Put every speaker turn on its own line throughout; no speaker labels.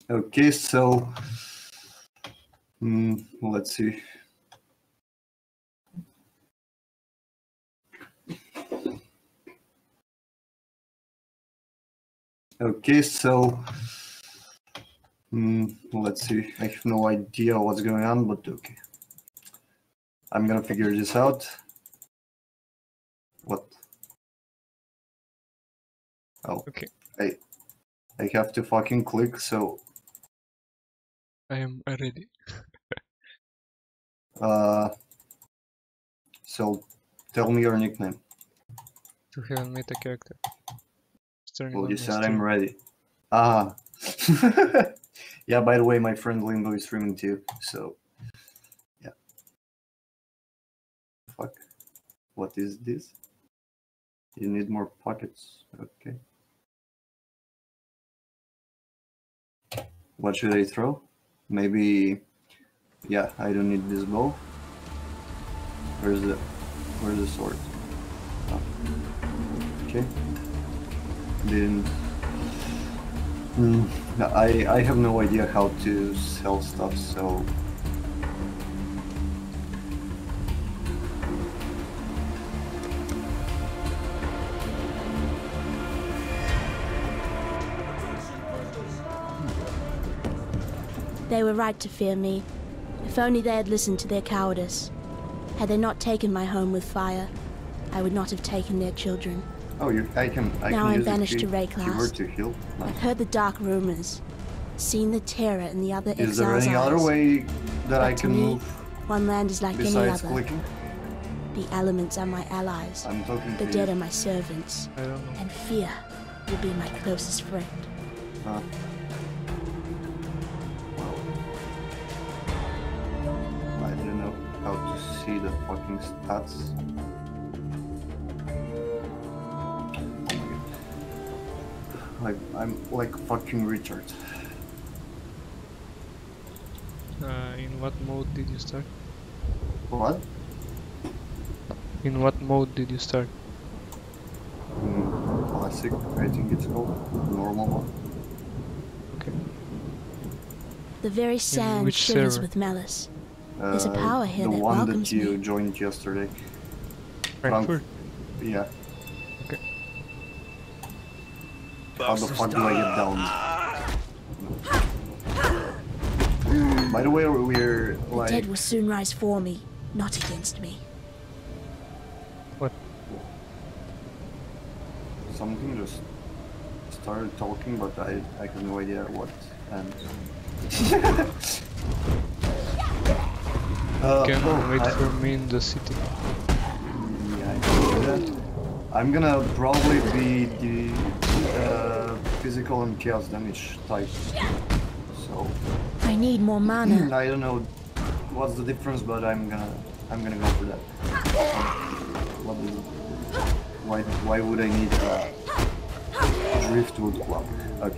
Okay, so let's see. Okay, so let's see. I have no idea what's going on, but okay. I'm gonna figure this out. What? Oh,
Okay.
I have to fucking click, so
I am ready.
so tell me your nickname.
You haven't made a character. Starting
Well,
on
you
my
said
stream.
I'm ready. Ah. Yeah, by the way, my friend Limbo is streaming too, so yeah. Fuck. What is this? You need more pockets. Okay. What should I throw? Maybe. Yeah, I don't need this bow. Where's the sword? Oh. Okay. Didn't. I have no idea how to sell stuff, so.
They were right to fear me. If only they had listened to their cowardice. Had they not taken my home with fire, I would not have taken their children.
Oh, I can
Now I'm
use
banished to
the keyboard
Rayclast.
to heal. Nice.
I've heard the dark rumors, seen the terror in the other
Is there
exiles'
any
eyes.
other way that I
But to
can
me,
move
one land is like any
besides
other.
clicking?
The elements are my allies.
I'm talking
The
to
dead
you.
are my servants.
I don't know.
And fear will be my closest friend.
Well, I don't know how to see the fucking stats. Like, I'm like fucking Richard.
In what mode did you start?
What?
In what mode did you start?
Classic, I think it's called. Normal one.
Okay.
The very sand
which
shivers
server?
with malice. There's a power here
The
that
one
welcomes
that you
me.
joined yesterday.
Frankfurt?
Yeah.
Okay.
How the fuck do I get down? By the way, we're
The
like...
dead will soon rise for me, not against me.
What?
Something just started talking, but I have no idea what. And
Can wait for me in the city.
Yeah, I can do that. I'm gonna probably be the physical and chaos damage type. So
I need more mana.
I don't know what's the difference, but I'm gonna go for that. What is it? Why would I need driftwood club? Okay.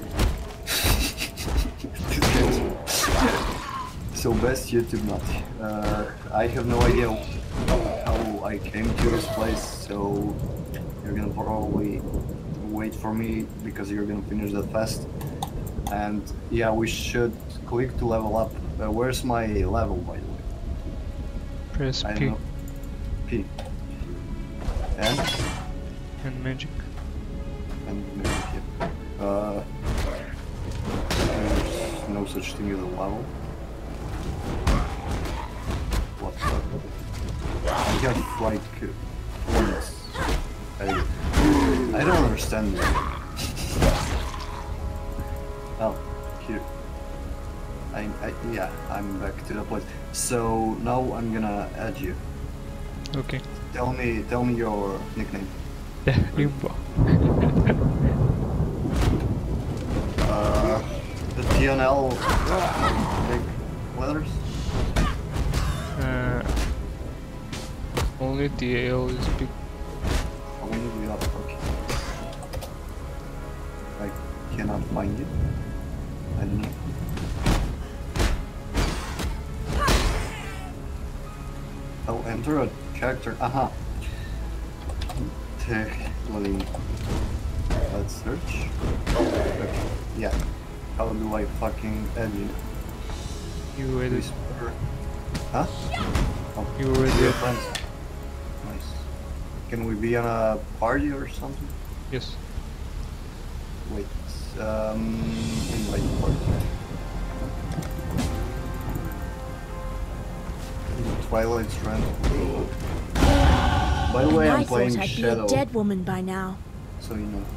So best YouTube nut. I have no idea how I came to this place, so you're gonna probably wait for me because you're gonna finish that fast. And yeah, we should click to level up. Where's my level, by the way?
Press
I
P
don't know. P. And?
and magic.
And maybe, yeah. There's no such thing as a level. What the? I have like points. I don't understand that. Oh, here. Yeah, I'm back to the place. So now I'm gonna add you.
Okay.
Tell me your nickname.
tehLimbo.
The TNL big letters.
Only the L is big.
Only the other. Okay. I cannot find it. I don't know. I'll enter a character. Aha. tehLimbo. Let's search. Okay. Yeah. How do I fucking edit?
You edit.
Whisper. Huh? Oh,
You already
we're
edit.
friends. Nice. Can we be on a party or something?
Yes.
Wait. Invite party. Twilight Strand. By the way,
And
I'm
I
playing
thought I'd
Shadow,
be a dead woman by now.
so you know.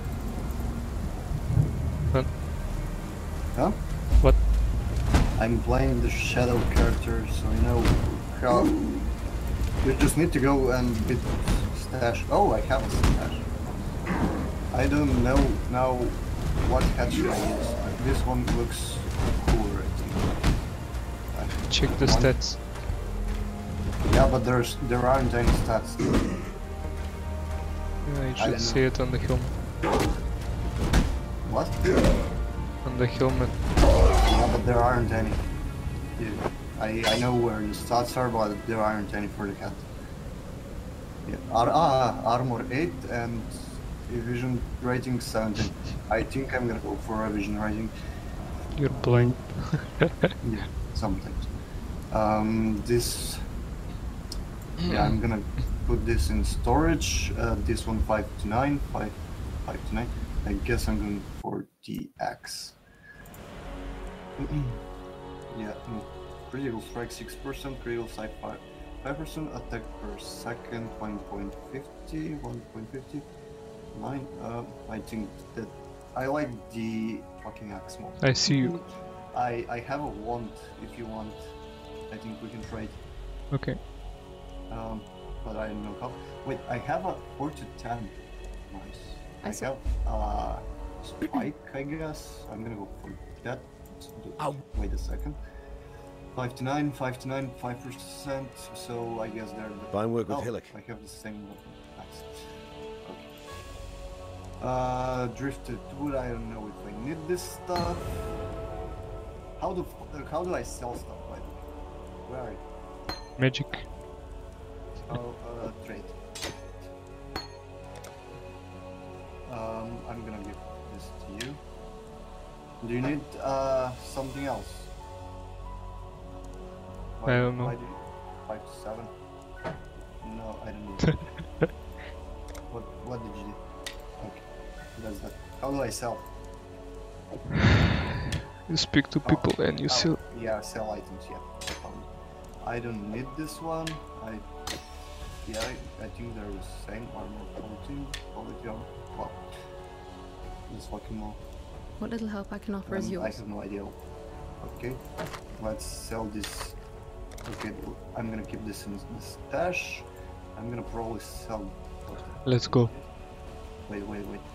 What?
Huh?
What?
I'm playing the Shadow character, so you know how. You just need to go and bit stash. Oh, I have a stash. I don't know now what hat should I use. This one looks cooler, I think.
Check the
One-
stats.
Yeah, but there aren't any stats.
Yeah, you
I
should
don't
see it on the helmet.
What?
On the helmet.
Yeah, but there aren't any. Yeah, I know where the stats are, but there aren't any for the cat. Yeah, armor 8 and vision rating 17. I think I'm gonna go for a vision rating.
You're blind.
Yeah, sometimes. This. Yeah, I'm gonna put this in storage. This one 5 to 9, 5 to 9. I guess I'm going for the axe. Yeah, critical strike 6%, critical strike 5%, attack per second 1.50, 1.50, 9. I think that I like the fucking axe more.
I see you.
I have a wand if you want. I think we can trade.
Okay.
But I don't know how. Wait, I have a 4 to 10. Nice. I have spike, I guess. I'm gonna go for that. Wait a second. 5 to 9, 5 to 9, 5%. So I guess they're the...
Fine work with
Oh,
Hillock.
I have the same one. Nice. Okay. Drifted wood. I don't know if I need this stuff. How do I sell stuff, by the way? Where are you?
Magic.
Oh, trade. I'm gonna give this to you. Do you need something else?
I don't know.
Why do you 5 to 7? No, I don't need it. What did you do? Okay, that's that. How do I sell?
You speak to people and you sell.
Yeah, sell items. Yeah, I found it. I don't need this one. I think they're the same armor quality armor. Wow, this fucking more.
What little help I can offer is
I
yours.
have no idea. Okay, let's sell this. Okay, I'm gonna keep this in the stash. I'm gonna probably sell.
Let's go.
Wait.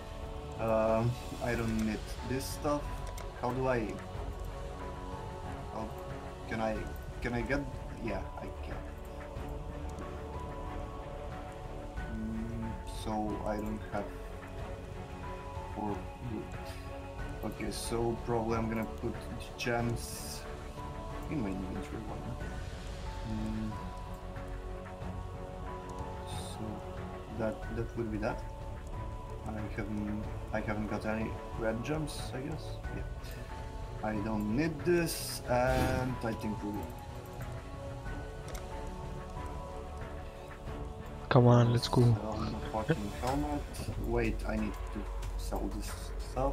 I don't need this stuff. How do I? How can I get? Yeah, I can. So I don't have 4 wood. Okay, so probably I'm gonna put the gems in my inventory. So that would be that. I haven't got any red gems, I guess. Yeah. I don't need this, and I think we.
Come on, let's go.
Sell my fucking helmet. Wait, I need to sell this stuff.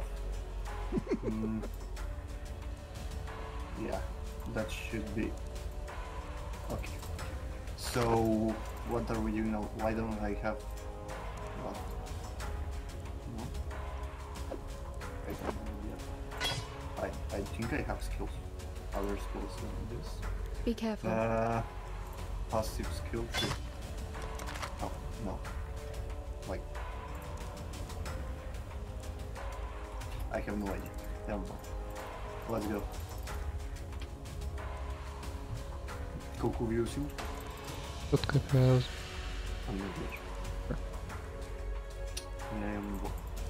Yeah, that should be okay. So what are we doing now? Why don't I have what? No? I think I have skills. Other skills than this.
Be careful.
Passive skill tree. Oh no. Like I have no idea. Never mind. Let's go. Koku using?
What can
I'm not rich. Я ему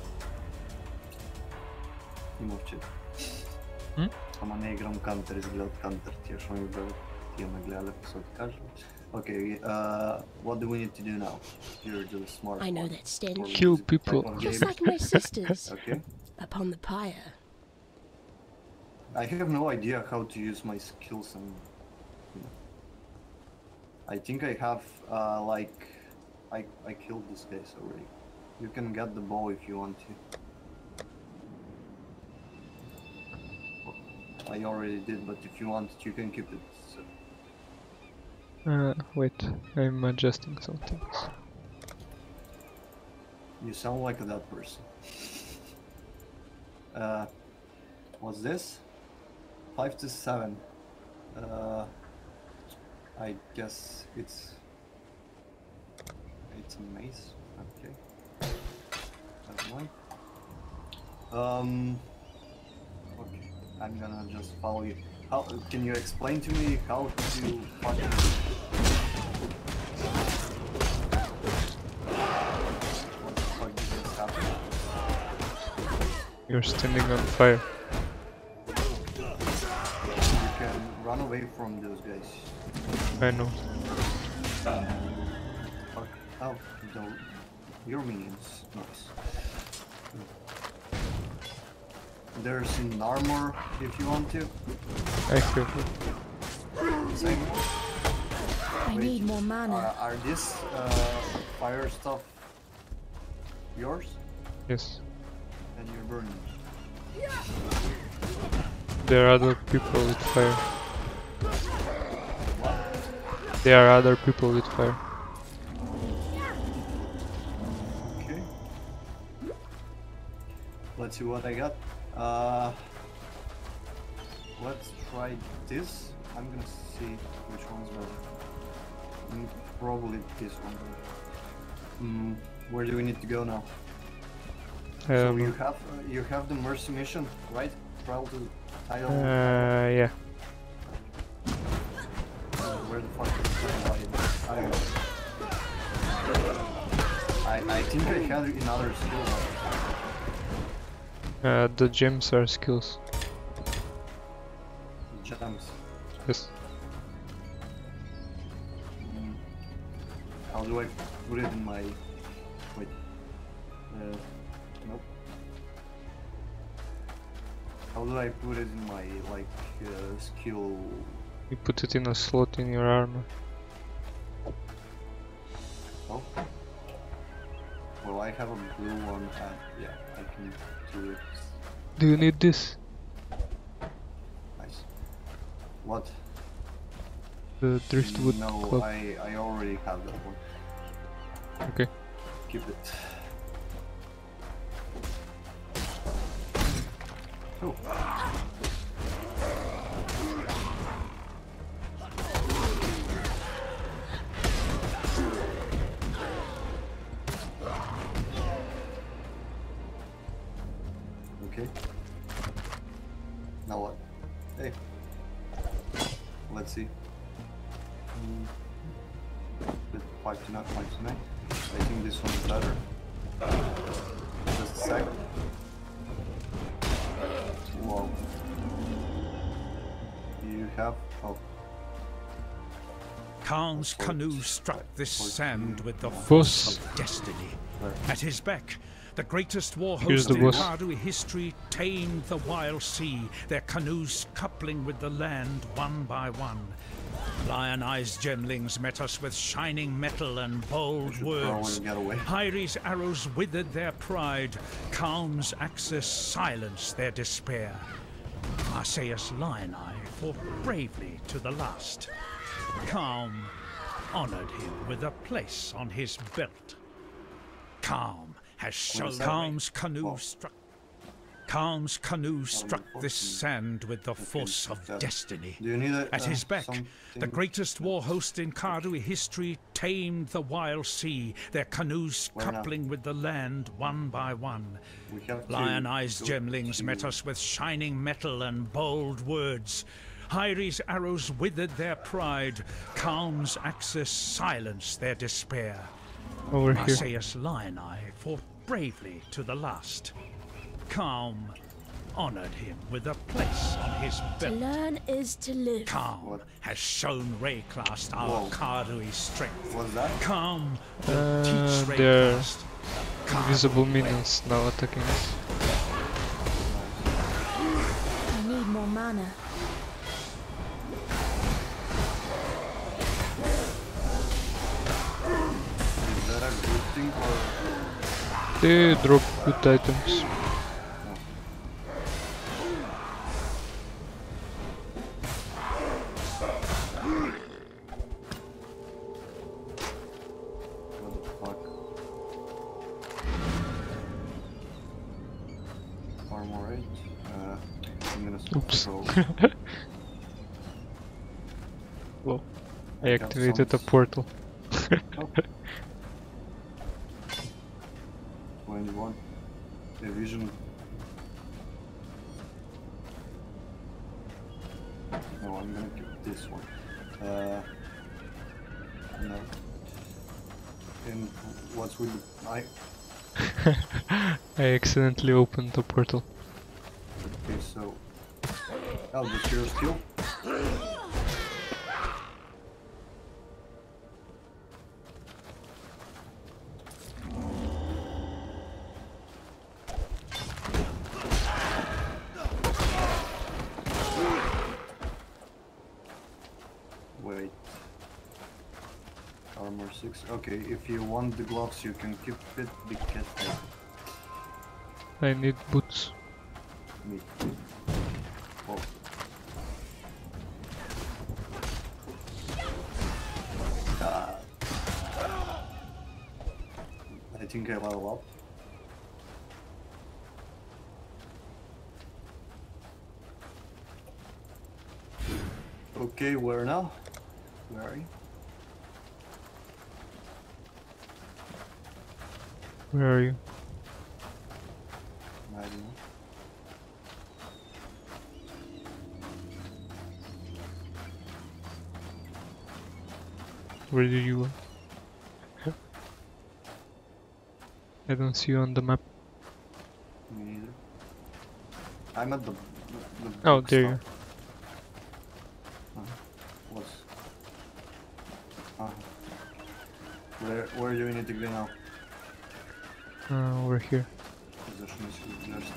не мовчи. Ама не играм кантер, изгледат кантер, тия шо ми бъдат, тия ме гледали, so ти кажа. Okay, what do we need to do now? You're the smart
I know
one.
that stench.
Kill people.
Type of
Just
game.
like my sisters
Okay.
upon the pyre.
I have no idea how to use my skills and... I think I have, like... I killed this guy already. You can get the bow if you want to. I already did, but if you want it, you can keep it. So.
Wait, I'm adjusting some things.
You sound like that person. What's this? 5 to 7. I guess it's a maze. Okay. That's one. Okay. I'm gonna just follow you. How can you explain to me how to fucking... What the fuck did this happen?
You're standing on fire.
You can run away from those guys.
I know.
Fuck. Oh, don't. Your minions. Nice. There's an armor if you want to.
I have
Same.
I need more mana.
Are this fire stuff yours?
yes.
And you're burning.
There are other people with fire. There are other people with fire.
Okay. Let's see what I got. Let's try this. I'm gonna see which one's better. Probably this one. Where do we need to go now? So you have the mercy mission, right? Travel to title.
yeah.
Where the fuck is I think I had another skill.
The gems are skills.
Gems.
Yes.
How do I put it in my... Wait. Nope. How do I put it in my, like, skill...
You put it in a slot in your armor.
Oh? Well, I have a blue one, and yeah, I can do it.
Do you need this?
Nice. What?
The driftwood
No,
club.
I already have that one.
Okay.
Keep it. Oh. Okay. Now what? Hey. Let's see. 5 to 9, 5 to 9. I think this one's better. Just a sec. Whoa. You have... Oh.
Khan's canoe struck this sand with the
Boss.
force of destiny.
Where?
At his back, the greatest war
Here's
host
the
in
boss.
Kardu history tamed the wild sea, their canoes coupling with the land one by one. Lion-eyed gemlings met us with shining metal and bold
should
words.
probably get away.
Hyri's arrows withered their pride. Calm's axis silenced their despair. Marseilles Lion-eye fought bravely to the last. Calm honored him with a place on his belt. Calm has shown Calm's canoe struck. Calm's canoe struck this sand with the force of destiny.
Do you need a,
At his back,
something?
the greatest war host in Kardu history tamed the wild sea, their canoes
Where now?
coupling with the land one by one.
We have to
Lion-eyed
go
gemlings
to-
met us with shining metal and bold words. Hyri's arrows withered their pride. Calm's axis silenced their despair.
Over here.
Marseilles Lion-eye fought bravely to the last. Calm honored him with a place on his
To
belt.
learn is to live.
Calm
What?
has shown Rayclast our
Whoa.
Kardui strength.
What's that?
Calm will teach
They're
Rayclast. Calm
invisible minions now attacking us.
I need more mana.
think or...
They drop good items.
What the fuck? Armor 8. I'm gonna
Oops.
scroll.
Well, I
got
activated a
some-
portal.
Oh. 21. The vision. No, I'm gonna keep this one. No. And what's with the...
I accidentally opened the portal.
Okay, so... Oh, that's your skill? Wait. Armor 6. Okay, if you want the gloves, you can keep it because
I need boots.
me. Oh. I think I level up. Okay, where now? Where are you?
Where are you?
I don't know.
Where do you go? I don't see you on the map.
Me neither. I'm at the
Oh,
book
there you
stop. What's... Where do we need to go now?
are. Over here.
Position is just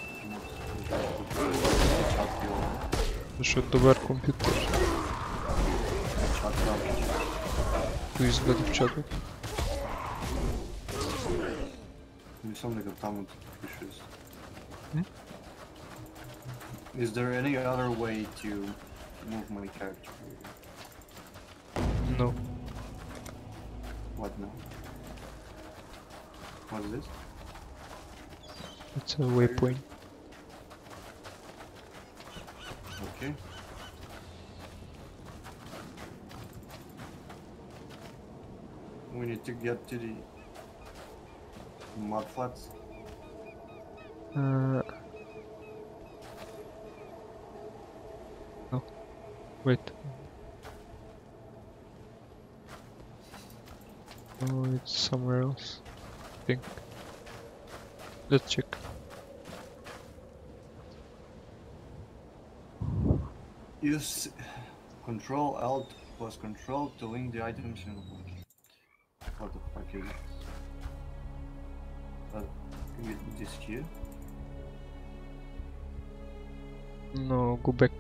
Защото добър компютър. Кои изведе в чата?
Не съм дека там от пишеш.
Hmm?
Is there any other way to move my character?
No.
What now? What is this?
It's a waypoint.
Okay. We need to get to the mud flats.
No. Wait. Oh, it's somewhere else. I think. Let's check.
Use Control Alt plus Control to link the items in the book. What the fuck is it? This here?
No, go back.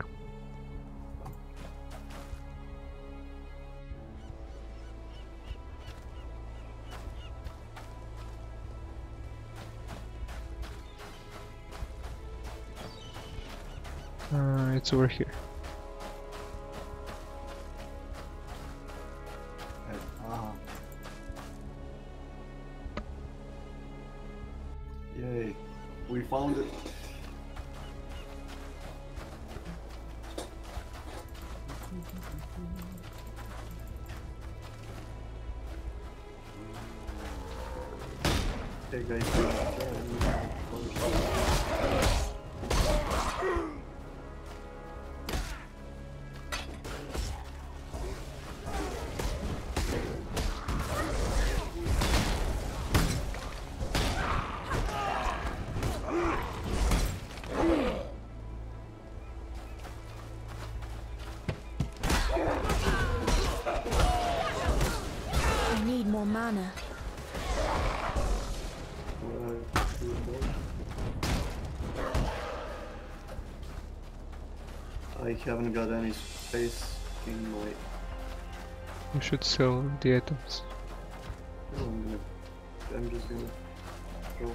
It's over here.
Yay, we found it. Hey guys.
I need more mana.
I haven't got any space in my...
We should sell the items.
I'm gonna I'm just gonna go.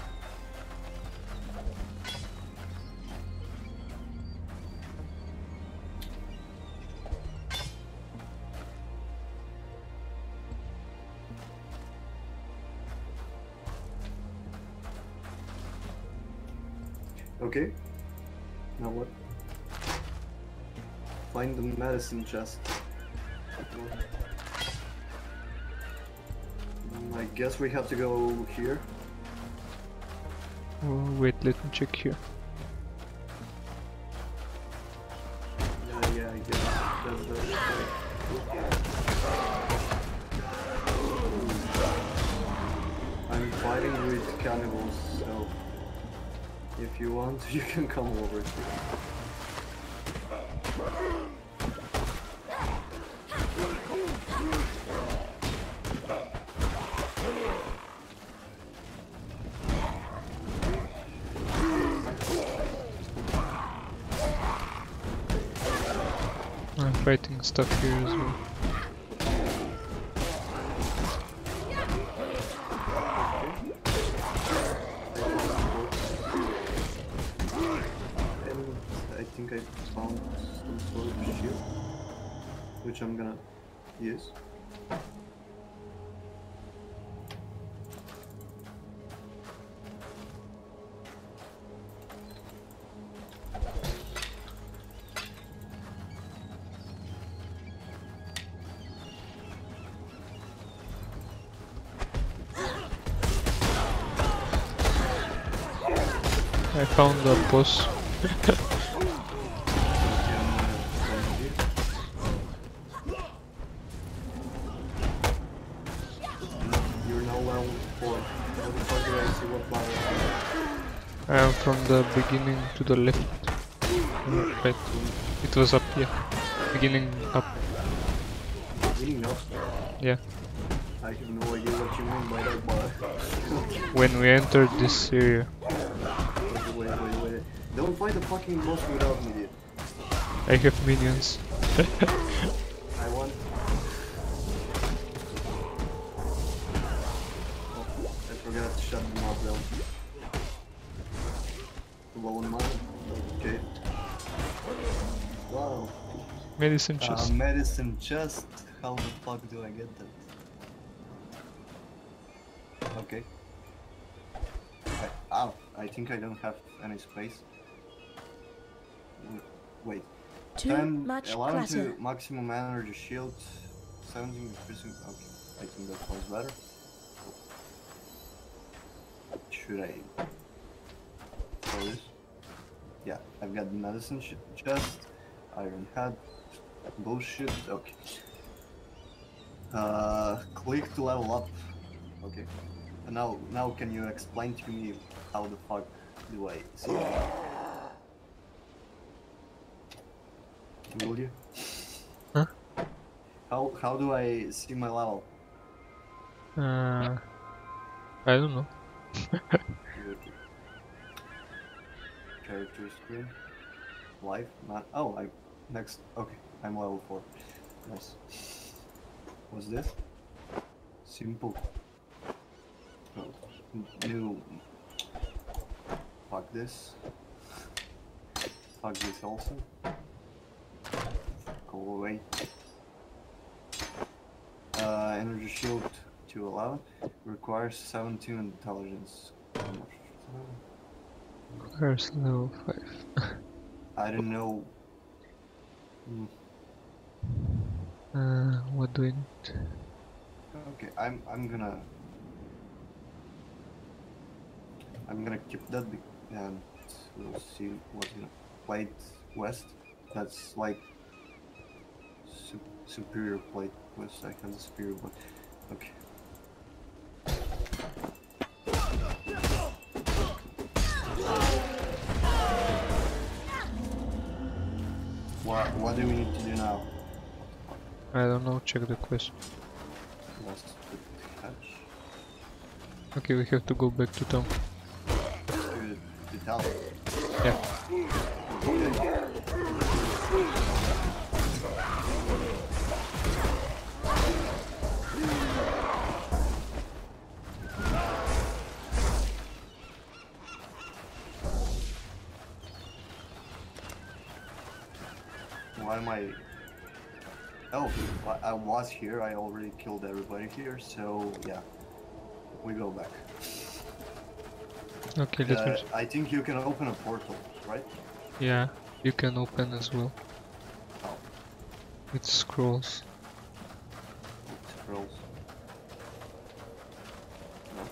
Okay. Now what? Find the medicine chest. I guess we have to go here.
Oh, wait, let me check here.
Yeah, I guess that's the way. I'm fighting with cannibals, so if you want, you can come over here.
I'm fighting stuff here as well.
And I think I found some sort of shield, which I'm gonna use.
I found the boss.
You're now level 4. How the fuck do I see what level?
I am from the beginning to the left. Right. It was up here. Beginning up.
Beginning up?
Yeah.
I have no idea what you mean by that, but...
When we entered this area.
Wait. Don't fight the fucking boss without me, dude.
I have minions.
I want... Oh, I forgot to shut them off though. Low on mine? Okay. Wow.
Medicine chest.
Medicine chest? How the fuck do I get that? Okay. I think I don't have any space. Wait.
Too much
11
clutter.
to maximum energy shield, 17 increasing. Okay, I think that was better. Should I throw this? Yeah, I've got the medicine chest, iron head, bullshit. Okay. Click to level up. Okay. And now can you explain to me how the fuck do I see that? Will you?
Huh?
How do I see my level?
I don't know.
Character screen. Life. Not. Oh, next. Okay, I'm level 4. Nice. What's this? Simple. Oh, new. Fuck this. Fuck this also. Go away. Energy shield to 11 requires 17 intelligence.
Where's level 5?
I don't know.
What do I need?
Okay, I'm gonna keep that and we'll see what's gonna plate west. That's like superior plate west. I have the superior, but okay. What do we need to do now?
I don't know, check the quest.
Let's put the hatch.
Okay, we have to go back to town.
To town.
Yeah.
Okay. am I? Oh, I was here. I already killed everybody here. So yeah, we go back.
Okay, let me.
I think you can open a portal, right?
Yeah, you can open as well.
Oh,
It scrolls.
it scrolls. No.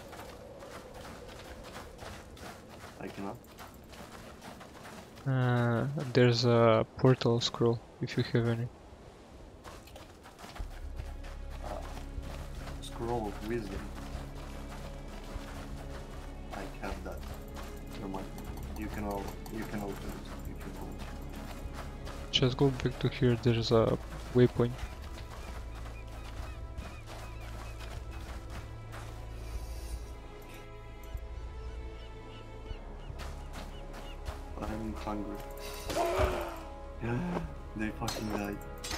I cannot.
There's a portal scroll if you have any.
Scroll of wisdom. I have that. Never mind. You can open it if you want.
Just go back to here, there's a waypoint.
I'm hungry. They fucking died.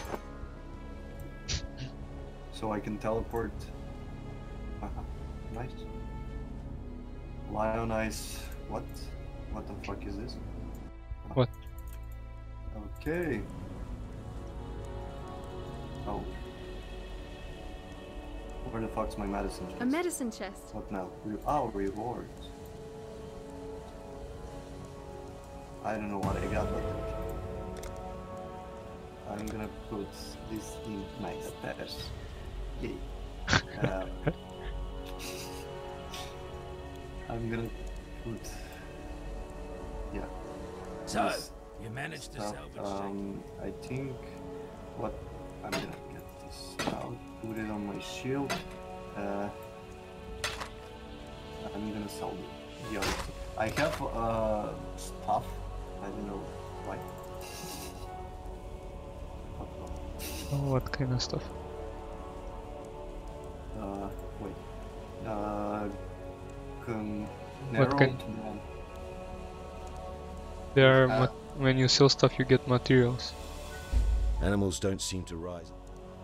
So I can teleport. Nice. Lion Ice. What? What the fuck is this?
What?
Okay. Oh. Where the fuck's my medicine chest?
A medicine chest.
What now? Rewards. I don't know what I got, but I'm gonna put this in my stash. Yay. I'm gonna put... Yeah.
So,
this
you managed to
stuff.
salvage
I think what I'm gonna get this out, put it on my shield. I'm gonna sell the other stuff. I have stuff. I don't know why.
Oh, what kind of stuff?
Wait.
What kind?
Narrowed
There are when you sell stuff you get materials.
Animals don't seem to rise.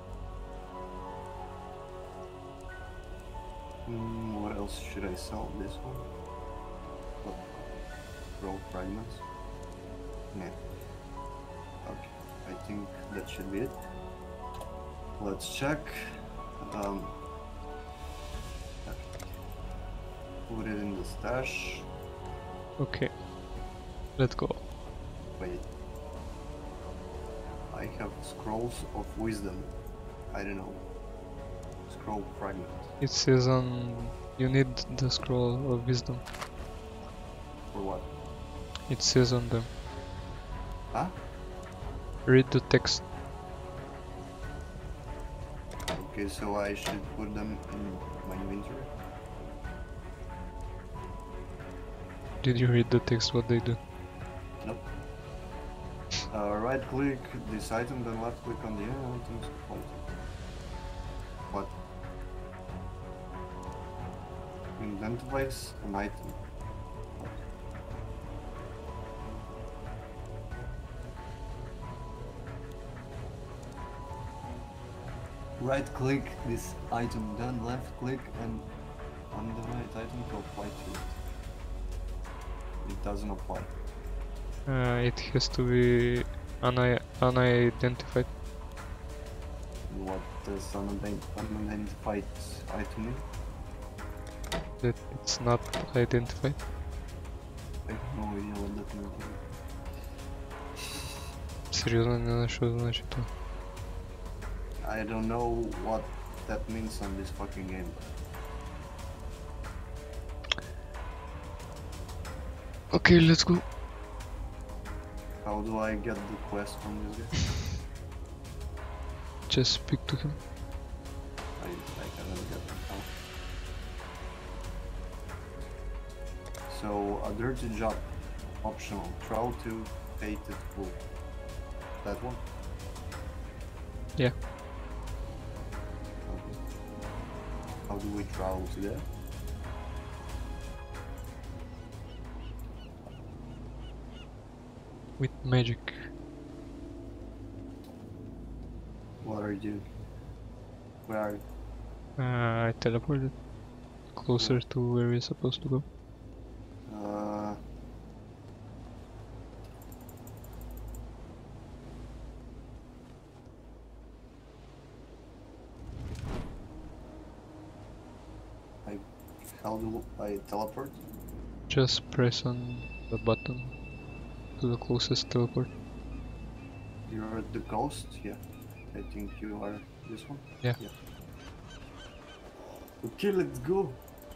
What else should I sell? This one? What? Roll fragments? Nah. Okay, I think that should be it. Let's check. Put it in the stash.
Okay, let's go.
Wait. I have scrolls of wisdom. I don't know. Scroll fragment.
It says on you need the scroll of wisdom.
For what?
It says on them.
Huh?
Read the text.
Okay, so I should put them in my inventory.
Did you read the text what they do?
Nope. Right click this item, then left click on the items. What? Identifies an item. What? Right click this item, then left click and on the right item to apply to it. It doesn't apply.
It has to be unidentified.
What does unidentified item mean?
That it's not identified.
I have no idea what that means.
Серьезно не знаю, что значит.
I don't know what that means on this fucking game.
Okay, let's go.
How do I get the quest from this guy?
Just speak to him.
I haven't got it now. So, a dirty job. Optional. Travel to Fated Pool. That one?
Yeah.
Okay. How do we travel to there?
With magic.
What are you doing? Where are you?
I teleported closer to where we're supposed to go.
How do I teleport?
Just press on the button to the closest teleport.
You're at the coast? Yeah. I think you are this one?
Yeah.
Okay, let's go.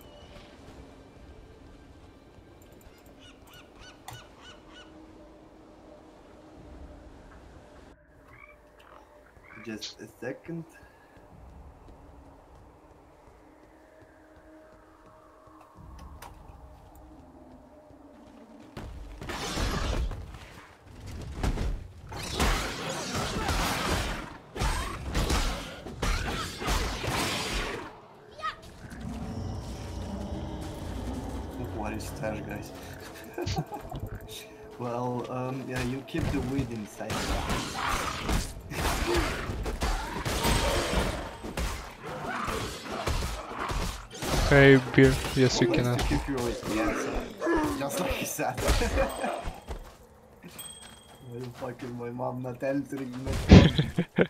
Just a second. What is stash, guys? Well, yeah, you keep the weed inside.
Hey, beer. Yes, you can
To
have.
keep your weed, yes, just like he said. Why the fuck is my mom not entering my phone?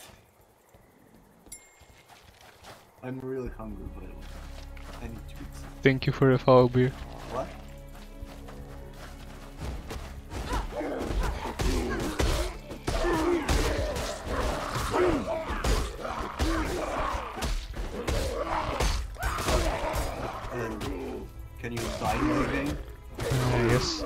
I'm really hungry, but I need to eat something.
Thank you for the follow, beer.
What? Can you die in the game?
Yes.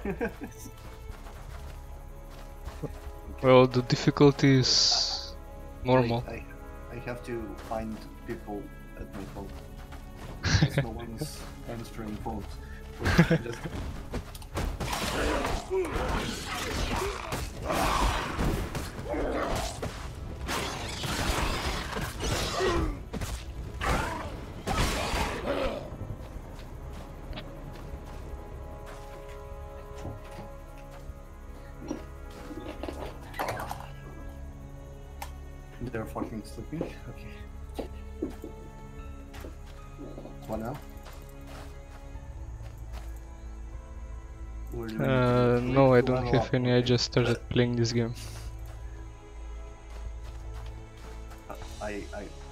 Well, the difficulty is normal.
I have to find people at my phone. Because no one's answering phones. Wait, just... They're fucking sleeping? Okay. What now?
No, I don't have any, I just started playing this game.
I...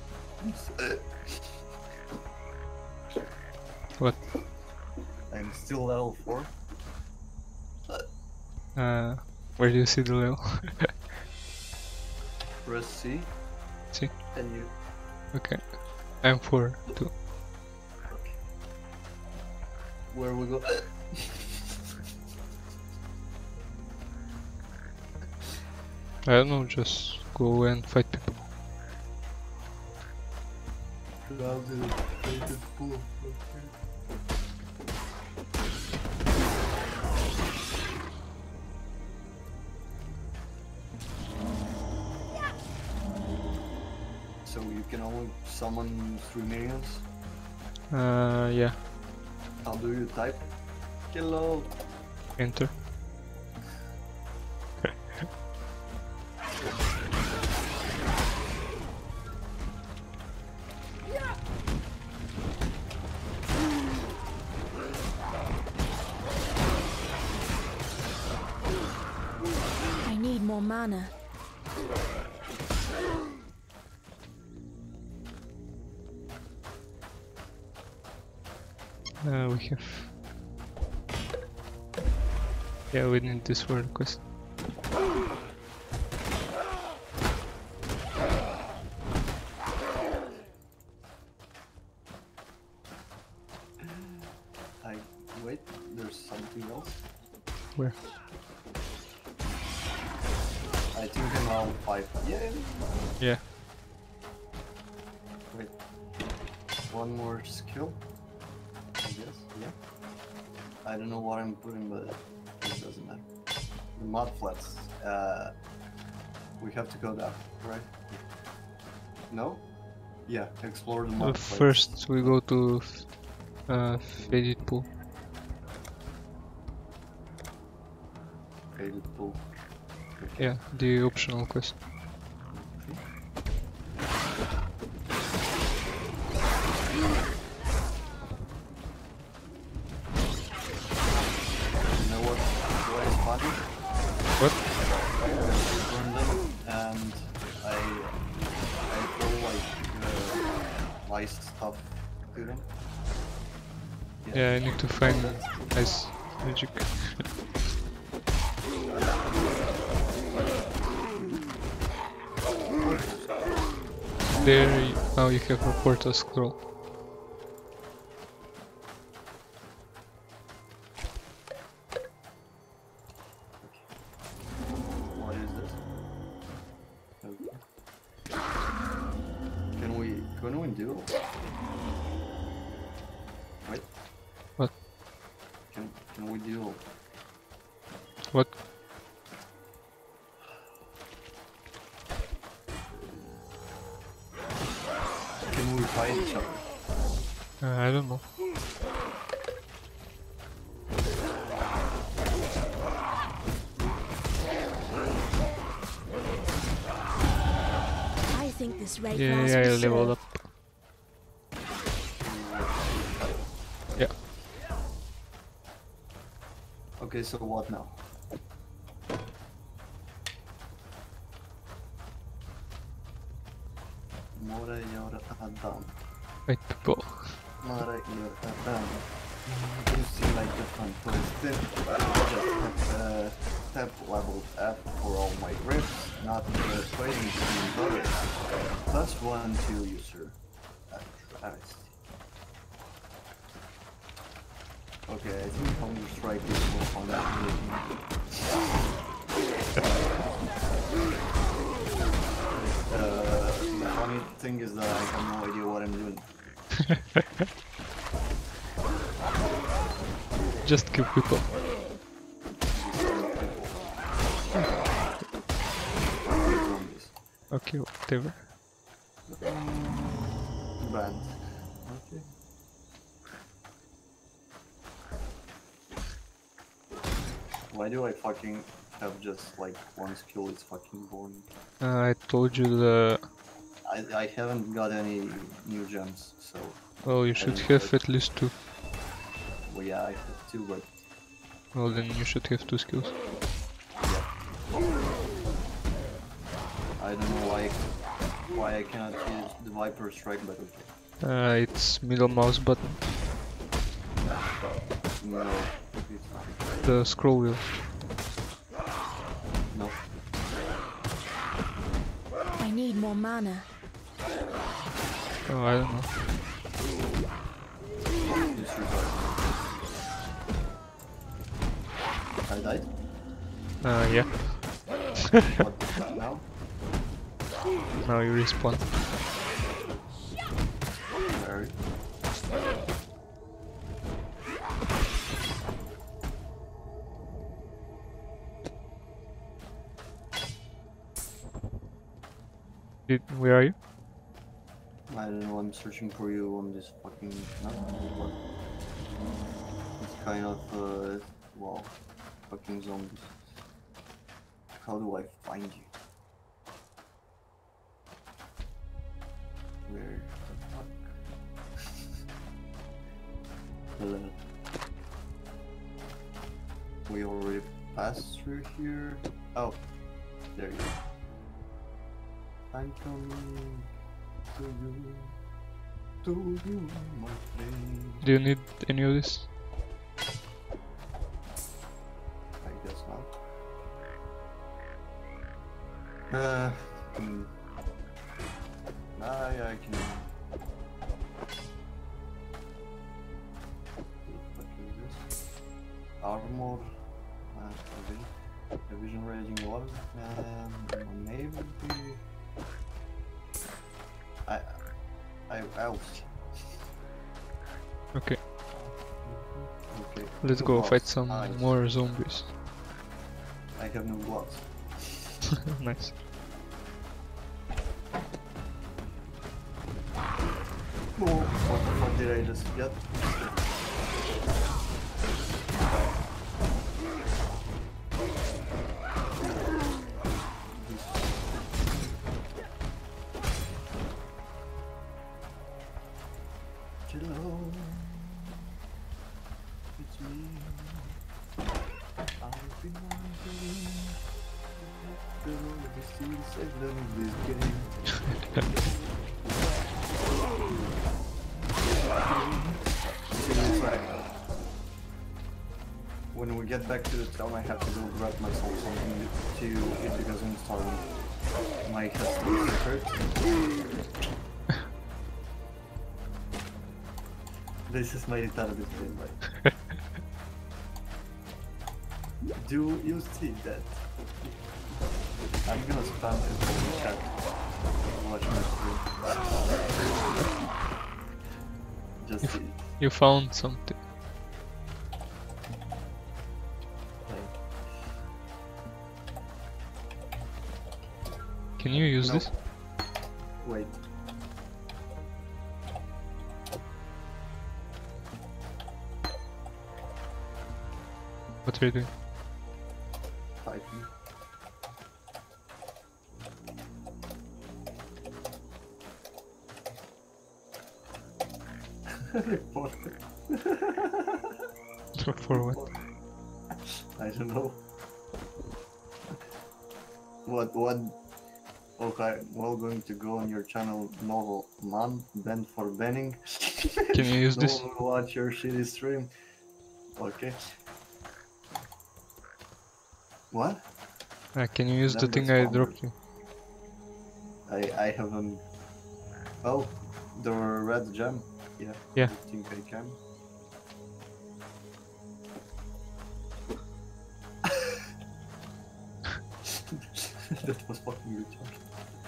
What?
I'm still level 4.
Where do you see the level?
Press C.
See?
And you...
Okay. I'm 4 too.
Okay. Where we go?
I don't know, just go and fight people.
So you can only summon 3 minions?
Yeah.
How do you type? Hello!
Enter.
I need more mana.
We have... Yeah, we need this world quest.
Wait, there's something else?
Where?
I think I'm level 5. Yeah!
Yeah.
Wait. One more skill? I guess, yeah. I don't know what I'm putting, but it doesn't matter. The mud flats. We have to go down, right? No? Yeah, explore the mud flats.
First we go to Faded Pool.
Faded pool. Okay.
Yeah, the optional quest.
You know what is funny?
What?
I burned them and I throw like lice stuff to them.
Yeah, I need to find ice magic. There, now you have a portal scroll.
What is this? Okay. Can we do? Wait.
What?
Can we do?
What?
Can we fight each other?
I don't know.
I think this raid
Yeah,
lasts
I
for
leveled
sure.
up. Yeah.
Okay, so what now? More göra Adam.
Wait, people.
More göra Adam. You seem like a fun person. Just step level F for all my grips, not trading between brothers. Plus 1 to user. Travesty. Okay, I think Hunger Strike is more fun than the funny thing is that I have no idea what I'm doing.
Just kill people. Okay, whatever.
Brand. Okay. Why do I fucking have just like one skill? It's fucking boring.
I told you the...
I haven't got any new gems, so
Well, you should have at least 2.
well, yeah, I have 2, but
Well, then you should have 2 skills.
yeah. I don't know why I cannot use the Viper Strike, but okay.
It's middle mouse button.
No, it's not.
The scroll wheel.
No.
I need more mana.
Oh, I don't know.
Disregard. I died?
Yeah.
What now?
Now you respawn.
Where?
Where are you?
I don't know, I'm searching for you on this fucking map. What? It's kind of, well, fucking zombies. How do I find you? Where the fuck? Hello. We already passed through here. Oh, there you go. I'm coming to you, my friend.
Do you need any of this?
I guess not. I can. What is this? Armor, a vision raging water, and maybe. I'll see.
Okay,
Okay.
let's
No
go
gloves.
fight some
Nice.
more zombies.
I have no gloves.
Nice.
Oh, what the fuck did I just get? Hello, it's me. I've been wondering the seeds I've learned this game. See you inside. when we get back to the town, I have to go grab myself something to eat because I'm starving. My head starts to hurt. This is my retarded gameplay. Do you see that? I'm gonna spam it in the chat. Watch my stream. Just see it.
You found something. Can you use
No.
this?
Wait.
What are you doing?
Typing. Reporter.
For what?
I don't know. What? Okay, well, going to go on your channel, novel man, banned for banning.
Can you use
no
this?
one will watch your shitty stream. Okay. What?
Can you use the
Then
thing
that's
I
fine.
dropped you?
I haven't. Oh, the red gem. Yeah.
Yeah.
I think I can. That was fucking retarded.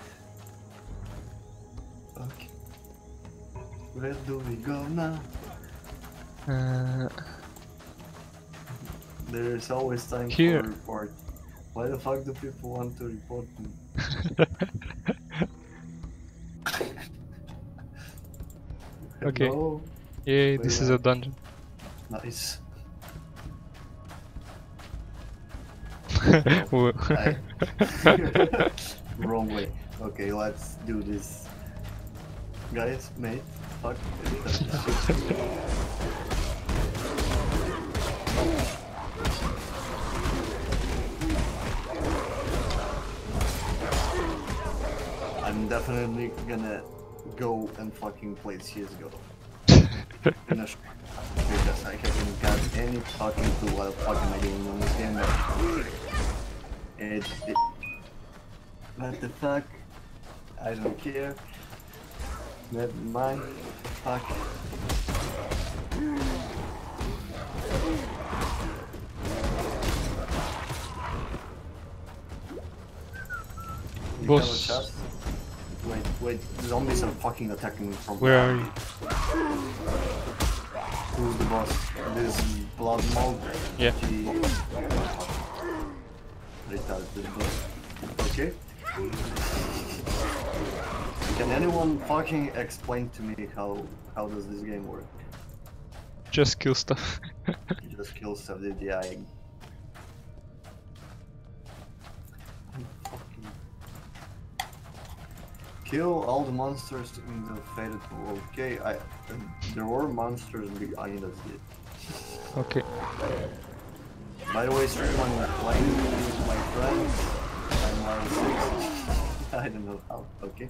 Okay. Where do we go now? There's always time
Here.
for a report. Why the fuck do people want to report me?
Okay.
Hello?
Yay, this is a dungeon.
Nice.
Well,
Wrong way. Okay, let's do this. Guys, mate, fuck. I'm definitely gonna go and fucking play CSGO. Finish. Because I haven't got any fucking clue what the fuck am I doing on this game. What the fuck? I don't care. Never mind. Fuck. You
Boss.
have a chest? Wait, zombies are fucking attacking me from
where are you?
Who's the boss? This blood mold?
Yeah.
Retarded boss. Okay. Can anyone fucking explain to me how does this game work?
Just kill stuff.
You just kill stuff, yeah. Kill all the monsters in the faded pool. Okay, there were monsters behind us.
Okay.
By the way, stream I'm playing with my friends. I'm level 6. I don't know how. Okay.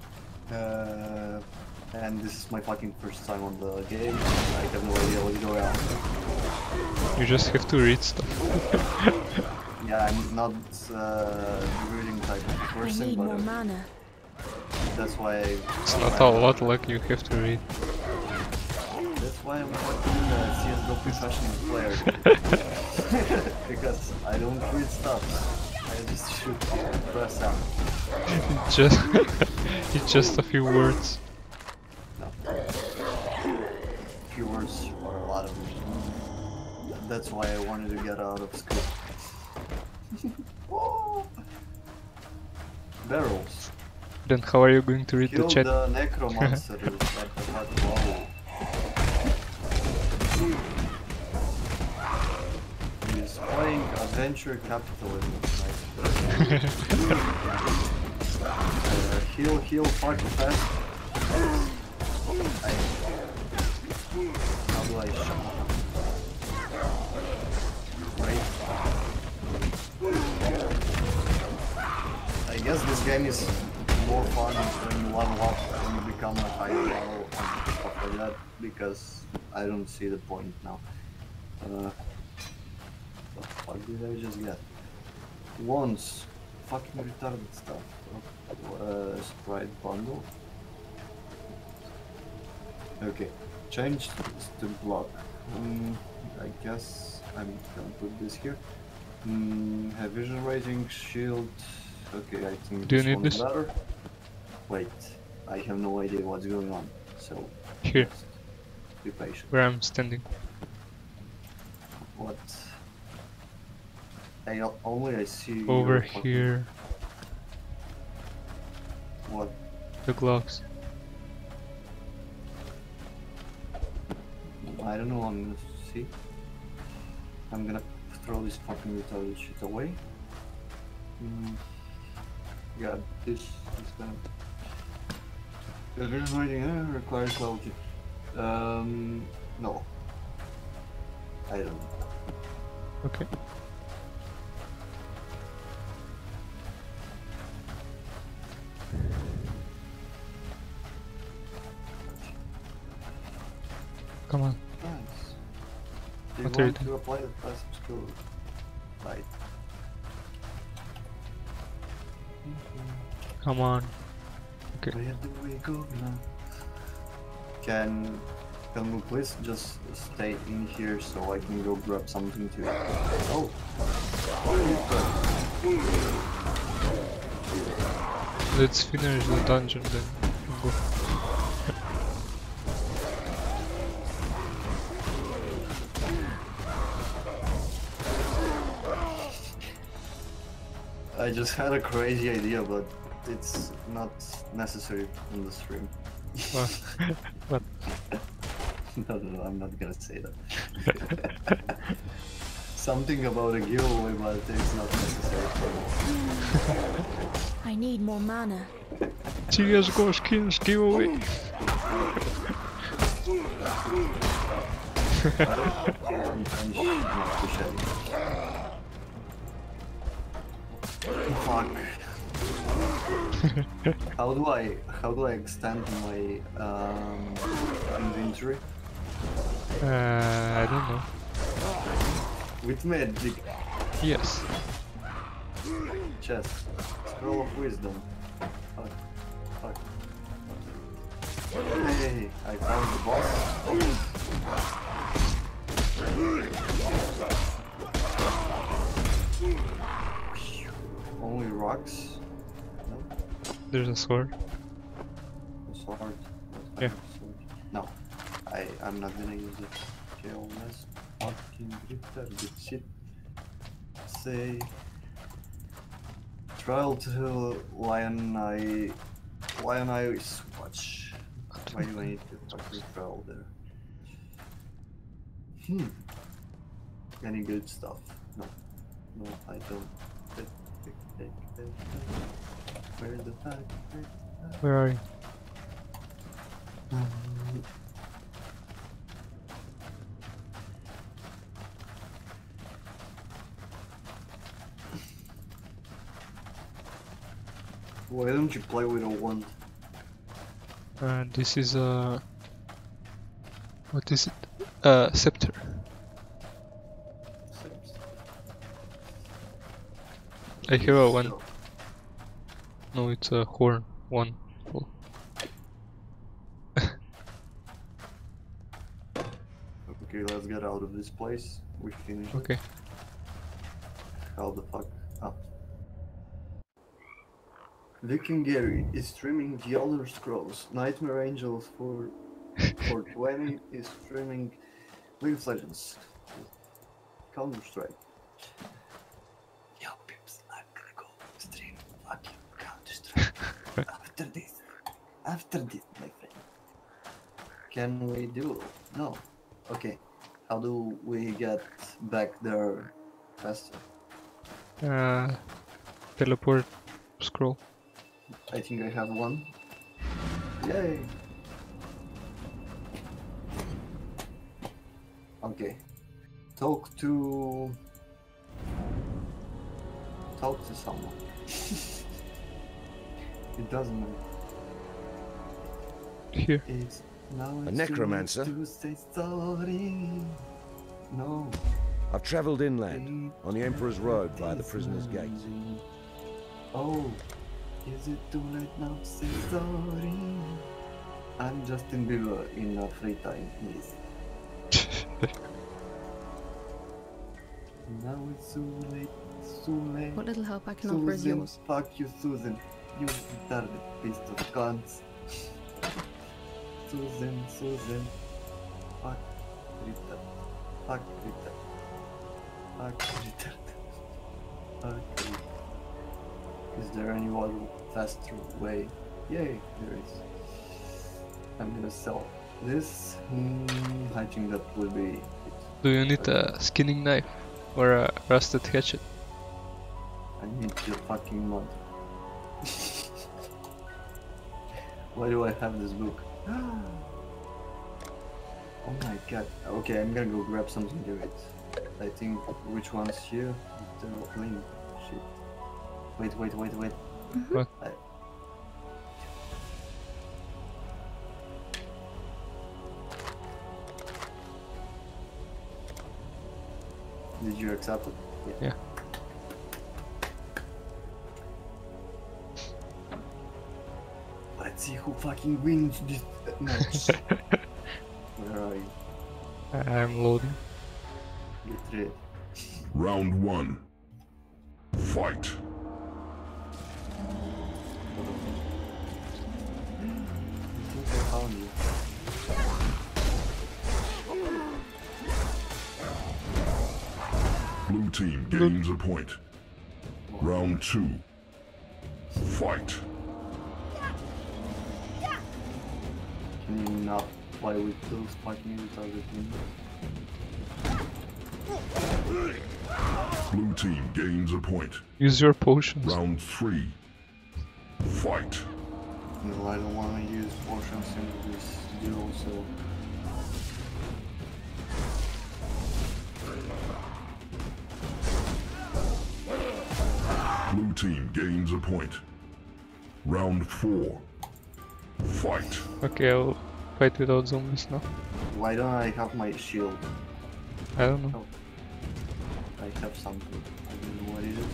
And this is my fucking first time on the game. I have no idea what's going on.
You just have to read stuff.
Yeah, I'm not reading type of
I
person,
need
but
more mana.
that's why
It's not a lot like you have to read.
That's why I'm fucking a CSGO professional player. Because I don't read stuff. I just shoot and press out.
Just it's just a few words.
No. Few words or a lot of them. That's why I wanted to get out of school. Oh. Barrels.
Then how are you going to read
Kill
the chat?
the necromancer. Wow. He's playing adventure capitalism. Nice. Heal, fuck fast. How do I shut up? Right. I guess this game is more fun when you level up and you become a higher level and stuff like that, because I don't see the point now. fuck did I just get? Once. Fucking retarded stuff. Sprite bundle. Okay. Change to block. I guess I'm gonna put this here. Have vision rating, shield. Okay, I think
Do you
this
need
one's
this?
better. Wait, I have no idea what's going on. So
Here,
just be patient.
where I'm standing.
What? Only I see
Over
your fucking-
here,
What?
the gloves.
I don't know. I'm gonna see. I'm gonna throw this fucking retarded shit away. Yeah, this is gonna. The vision rating requires logic. No. I don't.
Okay. Come on.
Nice. Do you
What are you
want to
doing?
apply the passive skill? Right.
Come on. Okay.
Where do we go now? Can we please just stay in here so I can go grab something to... Oh!
Let's finish the dungeon then. Go.
I just had a crazy idea, but it's not necessary in the stream.
What?
No, I'm not gonna say that. Something about a giveaway, but it's not necessary for me.
I need more mana.
CSGO skins giveaway.
I'm not too shabby. Fuck. How do I extend my inventory?
I don't know.
With magic.
Yes.
Chest. Scroll of wisdom. Fuck. Fuck. Hey, I found the boss. Only rocks? No.
There's a sword.
A sword? What
Yeah.
kind of sword? No. I'm not gonna use it. KLS. Fucking retarded shit. Say. Trial to Lion Eye Swatch. Why do I need to fucking trial there? Any good stuff? No. No, I don't. Where's the tag?
Where are you?
Why don't you play with a wand?
This is a... What is it? Scepter. I have a one. No, it's a horn. One. Oh.
Okay, let's get out of this place. We finished.
Okay.
How the fuck? Ah. Viking Gary is streaming The Elder Scrolls. Nightmare Angels for 20 is streaming League of Legends. Counter Strike. Yo, pips, I'm gonna go stream fucking Counter Strike after this, my friend. Can we do? No. Okay. How do we get back there faster?
Teleport scroll.
I think I have one. Yay! Okay. Talk to someone. It doesn't matter.
Here.
It's now
A necromancer?
to say sorry. No.
I've travelled inland, on the Emperor's Road via the Prisoner's Gate.
Oh, is it too late now to say sorry? I'm Justin Bieber in free time, please. Now it's too late, too late.
What little help I can offer is
Susan,
yours.
fuck you, Susan. You retarded piece of cunts. Susan, fuck retard. Fuck retard. Fuck retard. Fuck retard. Is there any other faster way? Yay, there is. I'm gonna sell this. I think that will be it.
Do you need a skinning knife or a rusted hatchet?
I need your fucking mother. Why do I have this book? Oh my god. Okay, I'm gonna go grab something to eat. I think which one's here? tehLimbo. Shit. Wait.
What?
Did you accept it?
Yeah.
Let's see who fucking wins this match. Where are you?
I'm loading.
Get ready.
Round 1. Fight.
I think I found you.
Blue team gains a point. Round 2. Fight.
Can you not play with those fucking retarded things?
Blue team gains a point.
Use your potions.
Round 3. Fight.
No, I don't want to use potions in this duel, so...
Blue team gains a point. Round 4. Fight.
Okay, I'll fight without zombies now.
Why don't I have my shield?
I don't know.
I have something. I don't know what it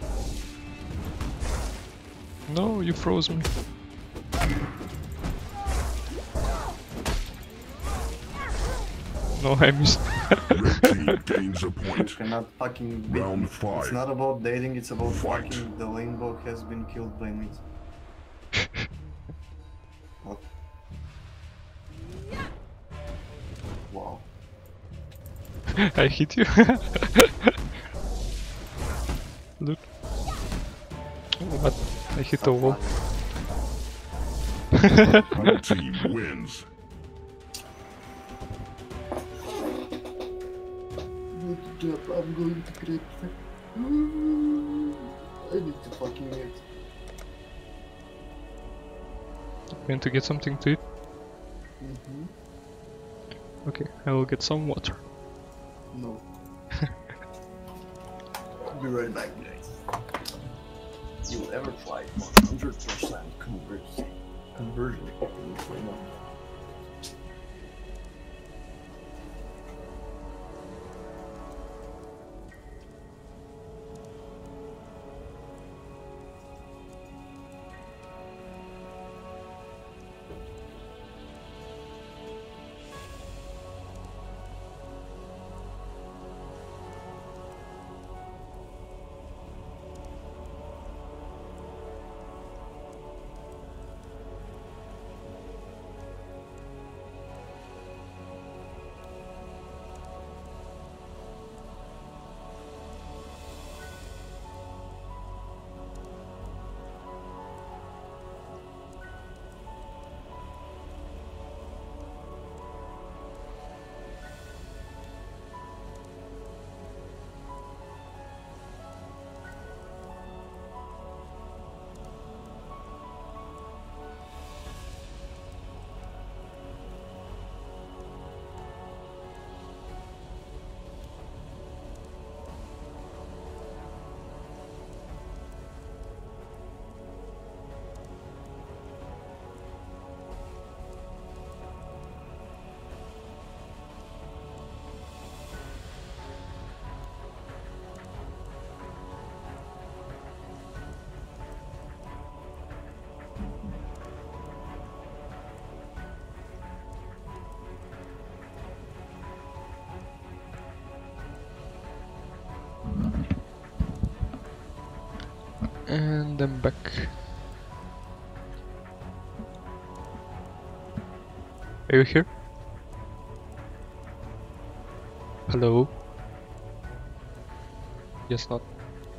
is.
No, you froze me. No, I missed.
Red team gains a
You
point.
cannot fucking beat me.
Round 5.
It's not about dating, it's about
Fight.
fucking tehLimbo has been killed by me. Oh. Wow.
I hit you. Look. What? I hit a wall.
Red team wins.
Good job, I'm going to create. I need to fucking eat.
Going to get something to eat? Okay, I will get some water.
No. Be right back, guys. You'll ever try 100% conversion? Right now.
And I'm back. Are you here? Hello? Yes, not.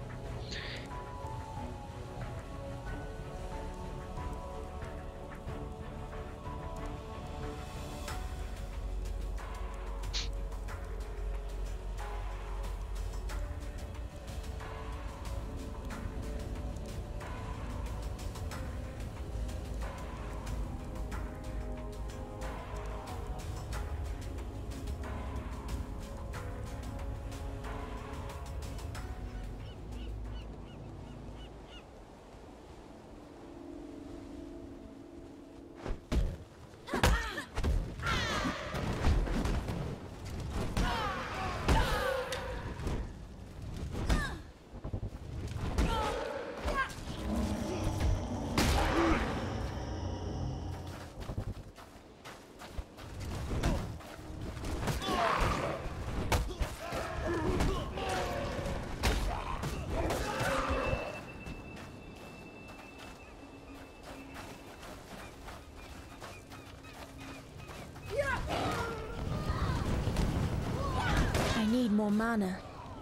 I need more mana.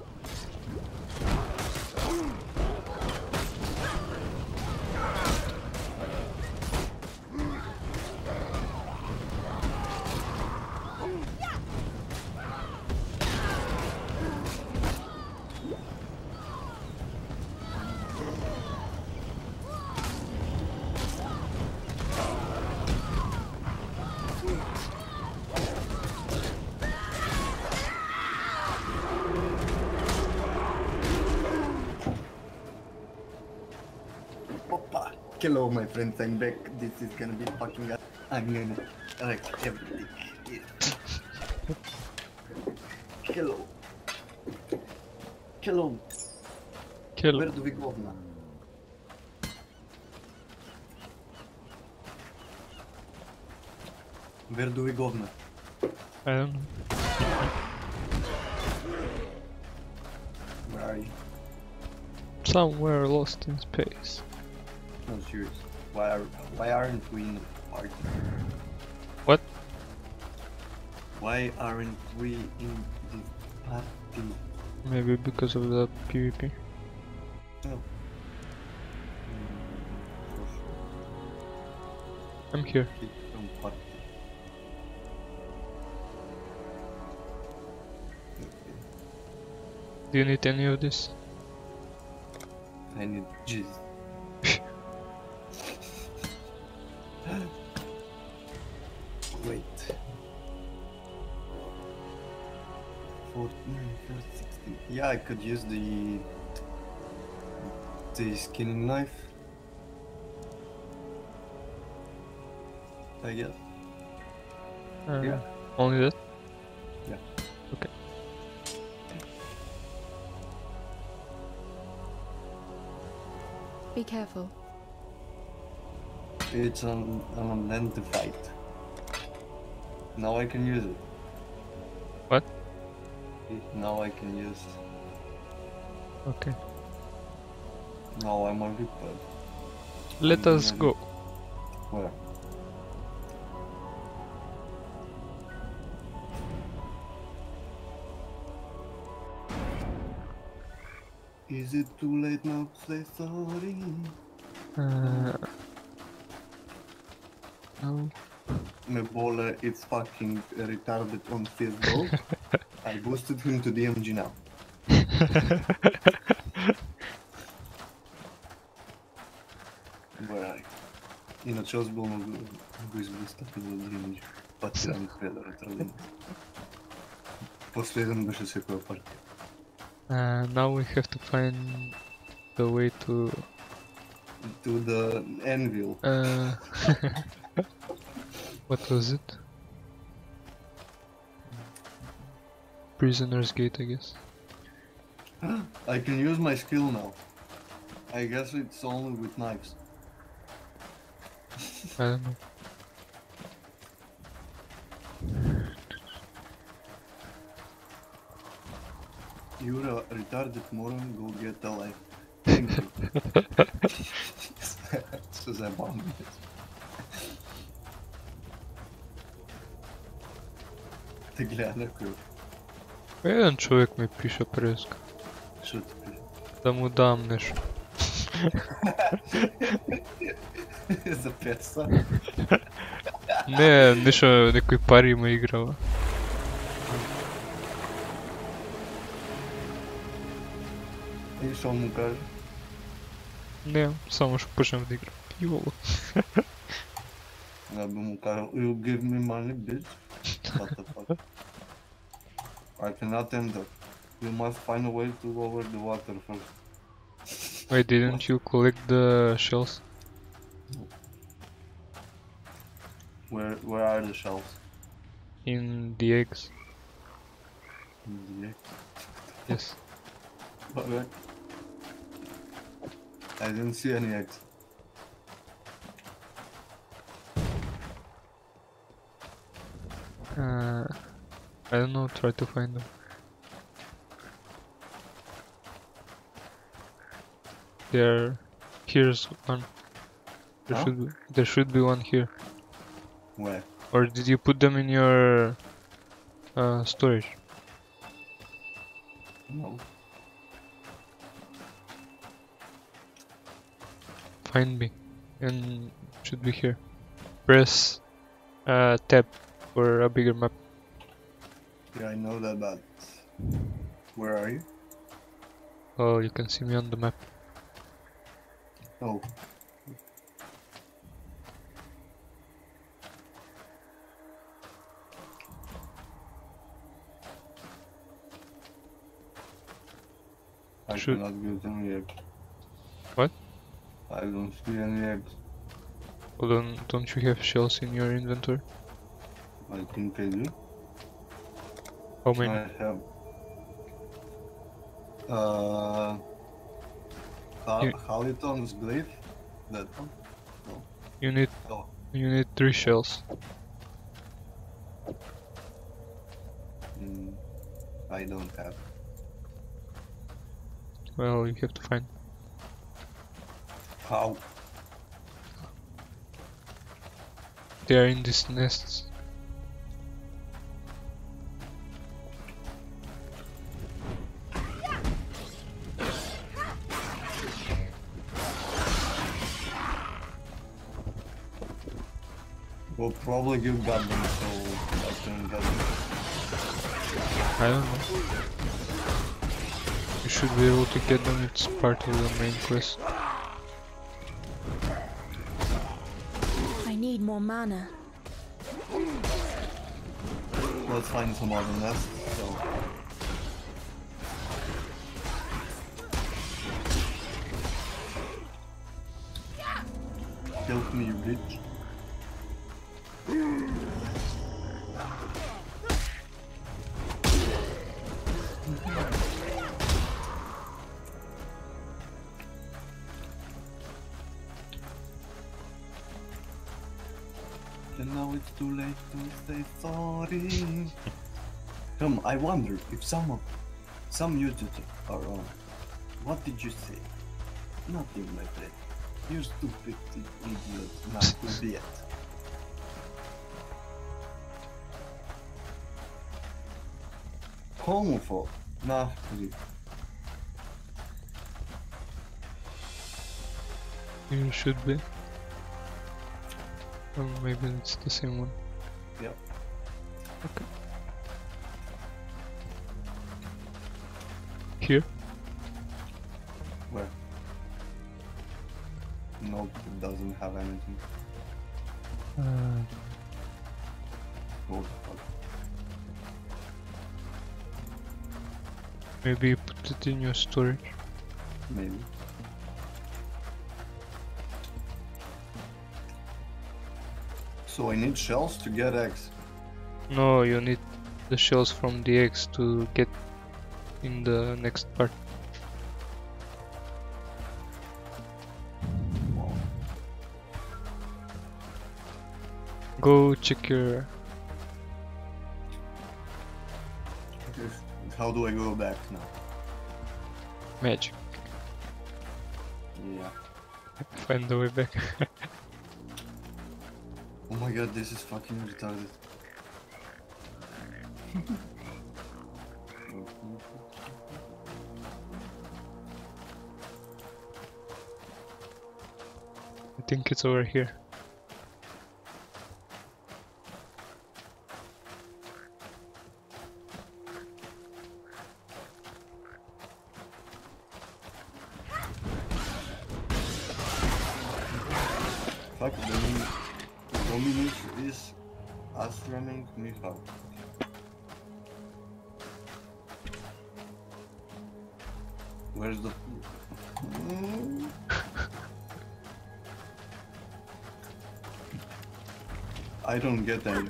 Opa. Hello, my friends, I'm back. This is gonna be fucking. I'm gonna wreck everything. Yeah. Hello. Hello.
Kill.
Where do we go now? Where do we go now?
I don't know.
Where are you?
Somewhere lost in space.
No, serious. Why aren't we in the party?
What?
Why aren't we in the party?
Maybe because of the PvP.
No. For sure.
I'm here.
Keep from party.
Do you need any of this?
I need jizz. Wait. 14, 16. Yeah, I could use the skinning knife. I guess. Yeah.
Only that?
Yeah.
Okay.
Be careful.
It's unidentified. Now I can use it.
What?
Now I can use.
Okay.
Now I'm on repair.
Let us go.
Where? Is it too late now to say sorry?
No.
Mebola is fucking retarded on his goal. I boosted him to DMG now. Бай. Иначе аз го избустах за DMG. Пати ми трябва да ретардим. Последен беше всякога партия.
Now we have to find the way to
the anvil.
What was it? Prisoner's Gate, I guess.
I can use my skill now. I guess it's only with knives.
I don't know.
You're a retarded moron, go get a life. Hey Thank you. Что забавно. Ты глянь, какой.
Jedan čovjek mi piše preska.
Что ты пишешь?
Da mu dam nešto.
За 500?
Ne, nešto nekoj parima igrava.
И что он му каже?
Ne, samo što počnem da igram. Jolo.
Я бы ему сказал, you give me money, bitch. What the fuck? I cannot enter. You must find a way to over the water first.
Why didn't you collect the shells?
Where are the shells?
In the eggs.
Yeah.
Yes.
Okay. I didn't see any eggs.
I don't know, try to find them. Here's one. There should be one here.
Where?
Or did you put them in your storage?
No.
Find me, and should be here. Press tab for a bigger map.
Yeah, I know that, but where are you?
Oh, you can see me on the map.
Oh. I
Should-
cannot get any eggs.
What?
I don't see any eggs.
Hold on, don't you have shells in your inventory?
I think I do.
How many?
I have.
You-
Haliton's glyph. That one.
You need
Oh.
3 shells.
I don't have.
Well, you have to find.
How?
They are in these nests.
Well, probably you got them, so I couldn't get them.
I don't know. You should be able to get them, it's part of the main quest.
I need more mana.
Let's find some other nests. So. Help me, bitch. And now it's too late to say sorry. I wonder if some YouTubers are on. What did you say? Nothing, my friend. You stupid idiot, not to be it. Homophobe. Nah, please.
You should be. Or maybe it's the same one.
Yep.
Okay. Here?
Where? Nope, it doesn't have anything. Oh, fuck.
Maybe you put it in your storage.
Maybe. So I need shells to get eggs.
No, you need the shells from the eggs to get in the next part. Go check your...
How do I go back now?
magic.
Yeah.
Find the way back.
Oh my god, this is fucking retarded.
I think it's over here.
Fuck, the dominus is running me out. Where's the... I don't get that.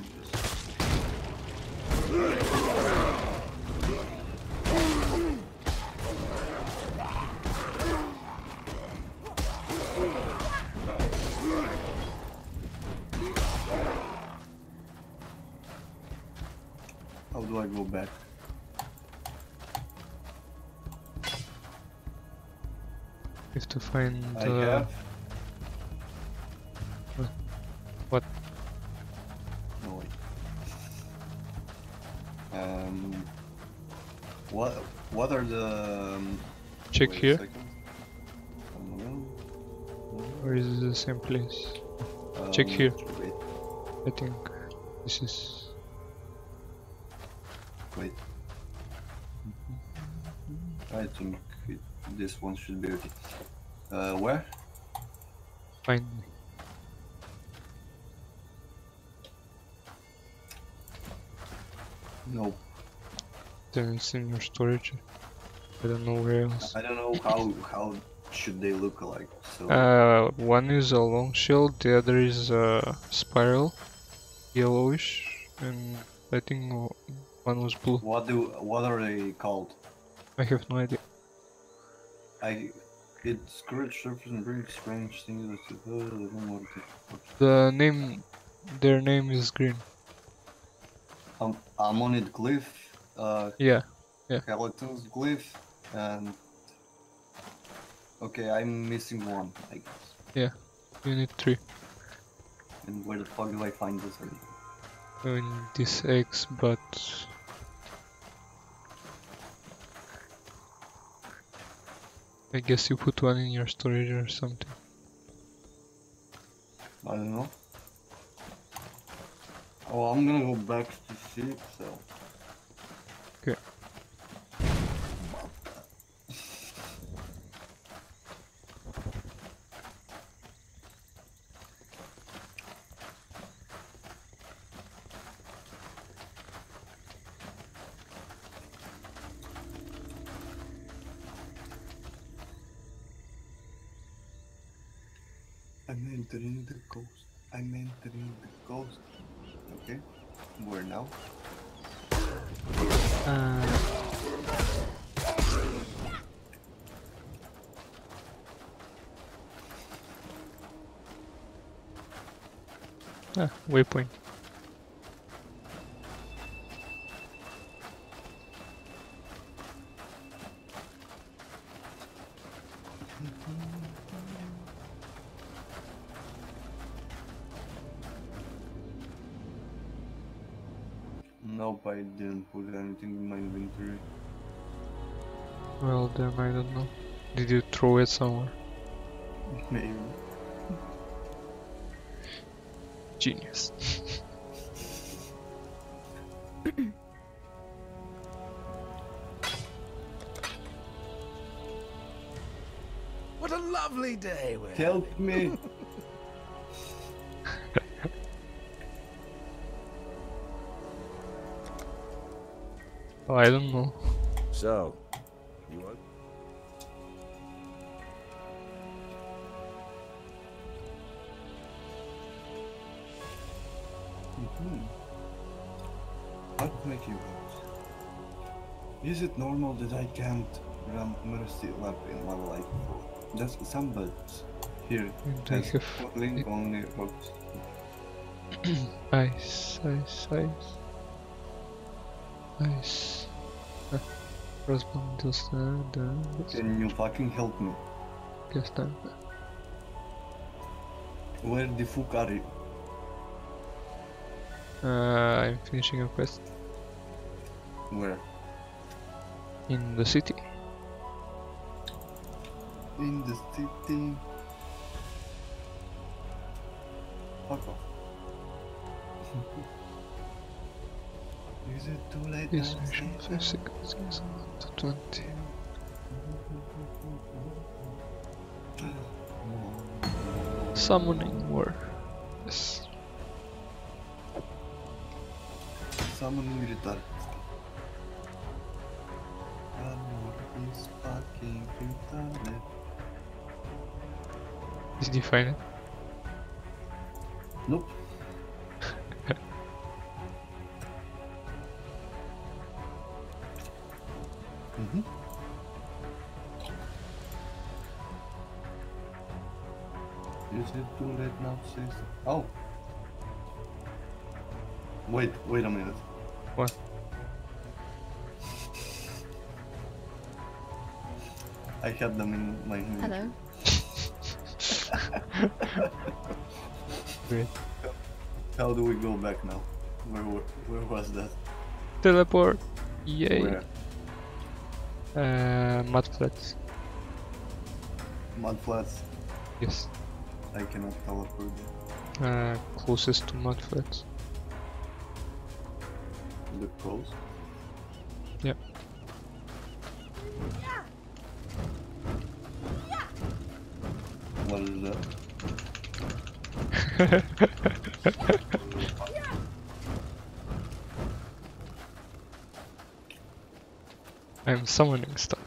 How do I go back?
You have to find.
I have.
What?
No wait. What are the?
Check
wait a
here.
second.
Or is it the same place? Check here.
Wait.
I think this is.
Wait. I think this one should be okay. Where?
Find me.
No.
Then it's in your storage. I don't know where else.
I don't know how should they look like. So
One is a long shell, the other is a spiral, yellowish, and I think one was blue.
what are they called?
I have no idea.
It scratch surface and brings strange things that I don't know what it.
Their name is green.
Ammonite glyph,
Yeah.
Skeleton's glyph, and okay, I'm missing one, I guess.
Yeah. You need 3.
And where the fuck do I find this?
In this X, but I guess you put one in your storage or something.
I don't know. Oh, I'm gonna go back to sleep, so.
Okay.
I'm entering the coast. I'm entering the coast. Okay. Where now?
Waypoint.
Nope, I didn't put anything in my inventory.
Well, then I don't know. Did you throw it somewhere?
Maybe.
Genius.
What a lovely day we're
Help me!
Oh, I don't know.
So, you want?
How to make you out? Is it normal that I can't run Mercy Lab in my life? Just some bugs. Here,
And I
has
have
link only bugs.
ice. Crossbow deals
Can you fucking help me?
guess time.
Where the fuck are you?
I'm finishing a quest
Where?
in the city.
In the city. Fuck off. Is it too late now?
This mission 5 seconds to 20. Summoning war. Yes.
Summoning retard. Is fucking retarded.
Did you find it?
Nope. Mm-hmm. Is it too late now, sis? Oh. Wait a minute.
What?
I had them in my inventory.
Hello.
Great.
How do we go back now? Where was that?
Teleport! Yay!
Where?
Mud flats.
Mud flats.
Yes.
I cannot teleport there.
Closest to mud flats.
The close?
Yep.
What is that?
I'm summoning stuff.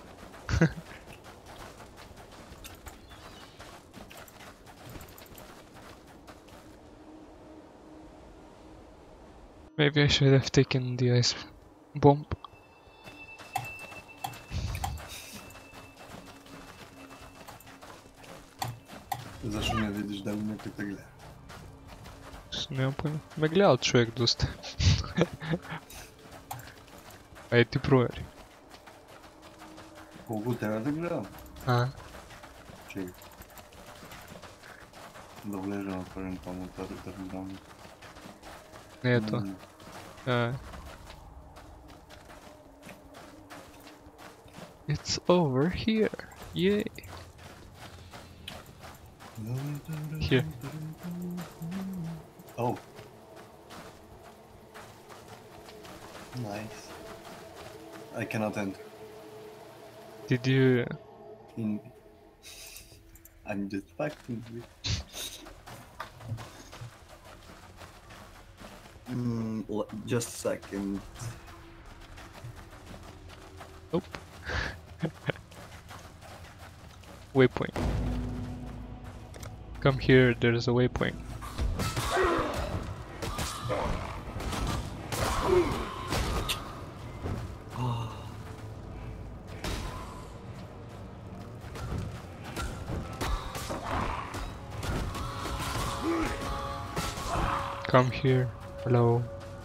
Maybe I should have taken the ice bomb.
Защо не видиш да го ме гледа?
Не понял. Ме гледал човек доста. Ай ти провери.
Колко трябва да гледам? Чекай. Да влежа на първен мутър да гледам.
Не е то. It's over here. Yay. Here.
Oh. Nice. I cannot enter.
Did you...
I'm just fucking with. Just a second.
Nope. Waypoint. Come here, there's a waypoint. Come here. Hello.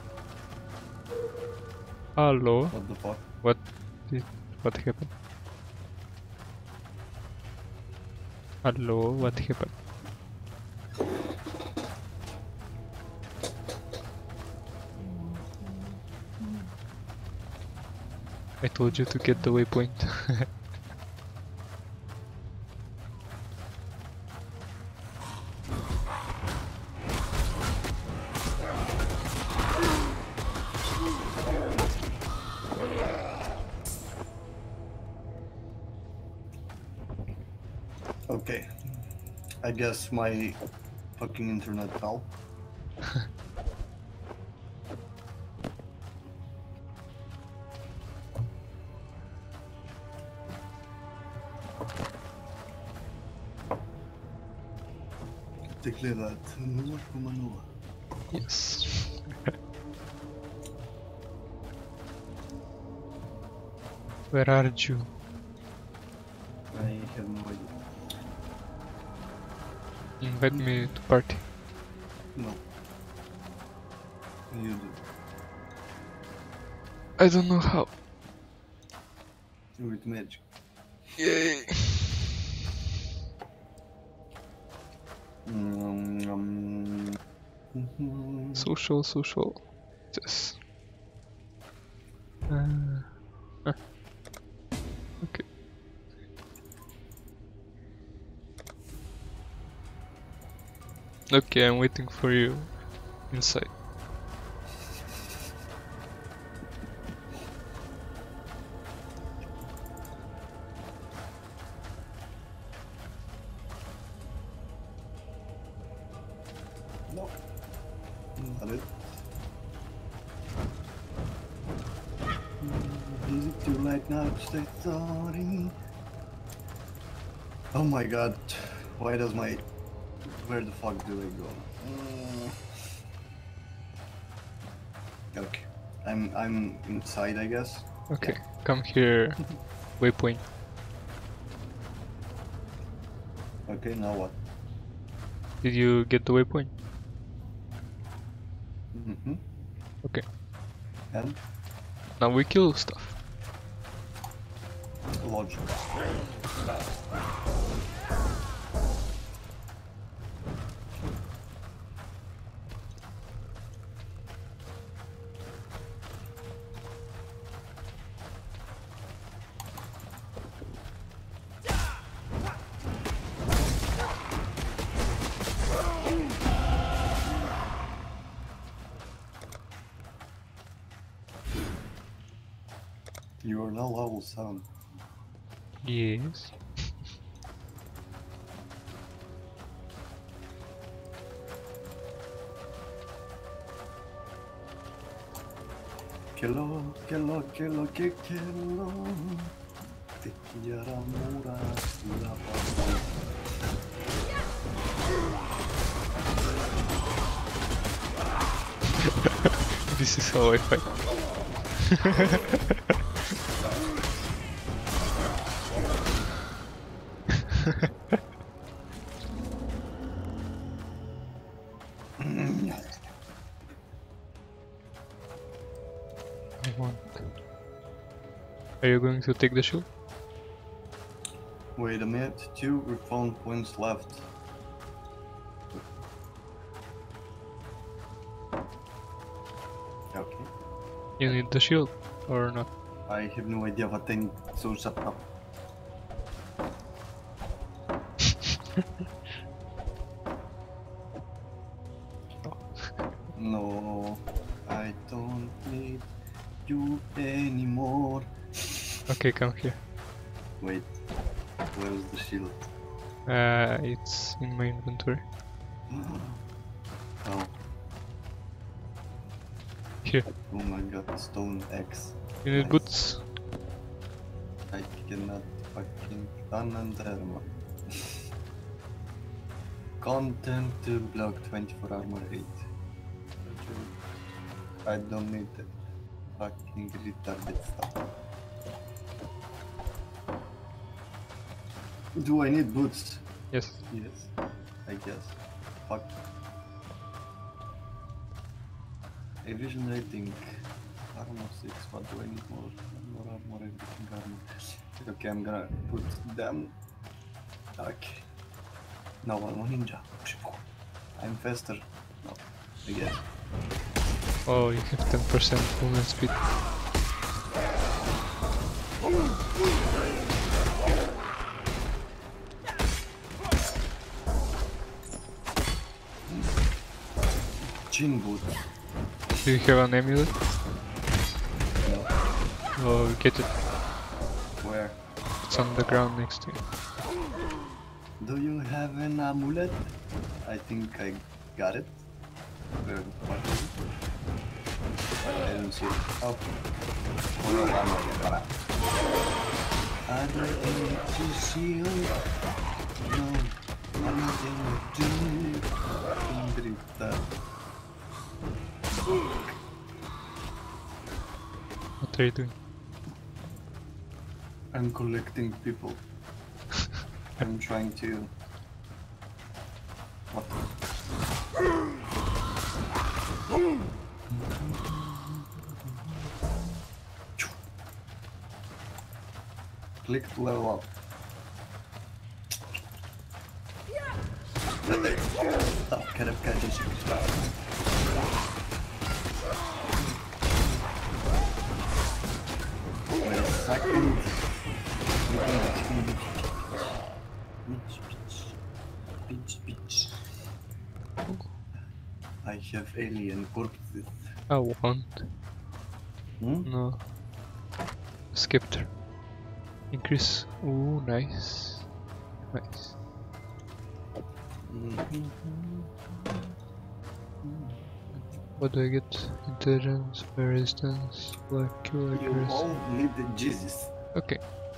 Hello.
What the fuck?
What happened? Hello, what happened? I told you to get the waypoint.
Okay. I guess my fucking internet fell. Declare that.
Yes. Where are you?
I have no idea.
Invite me to party.
No. You do.
I don't know how.
With magic.
Yay. Social. Yes. Huh. Okay. Okay, I'm waiting for you inside.
No. Not it. Is it too late now to say sorry? Oh my god. Why does my... Where the fuck do I go? Okay. I'm inside, I guess.
Okay, come here. Waypoint.
Okay, now what?
Did you get the waypoint?
Mm-hmm.
Okay.
And?
Now we kill stuff.
Logic. You are now level 7.
Yes.
Quello. Te quiero mura sulla porta.
This is how I fight. I want. Are you going to take the shield?
Wait a minute, 2 respawn points left. Okay.
You need the shield or not?
I have no idea what I need, so shut up. No, I don't need you anymore.
Okay, come here.
Wait, where's the shield?
It's in my inventory.
Oh,
Here.
oh my god, stone X.
You need
Nice.
boots?
I cannot fucking armor. Content to block 24 armor 8. I don't need that fucking retarded stuff. Do I need boots?
Yes.
Yes, I guess. Fuck. Evasion rating. Armor 6, what do I need more? Armor, everything armor. Okay, I'm gonna put them. Okay. Now I'm a ninja. I'm faster. No, I guess.
Oh, you have 10% movement speed.
Chin boot.
Do you have an amulet?
No.
Oh, get it.
Where?
It's on the ground next to you.
Do you have an amulet? I think I got it. Where the fuck is it? I don't see it. Oh. Oh no, I'm not gonna. I don't need to shield. No, I'm not gonna do it.
What are you doing?
I'm collecting people. I'm trying to... What? Click to level up. كرب كاتش. Wait a second. Bitch. I have alien corpses.
I want. No. Scepter. Increase. Ooh, nice. Nice. What do I get? Intelligence, fire resistance, black kill
You
accuracy.
all need the Jesus.
Okay.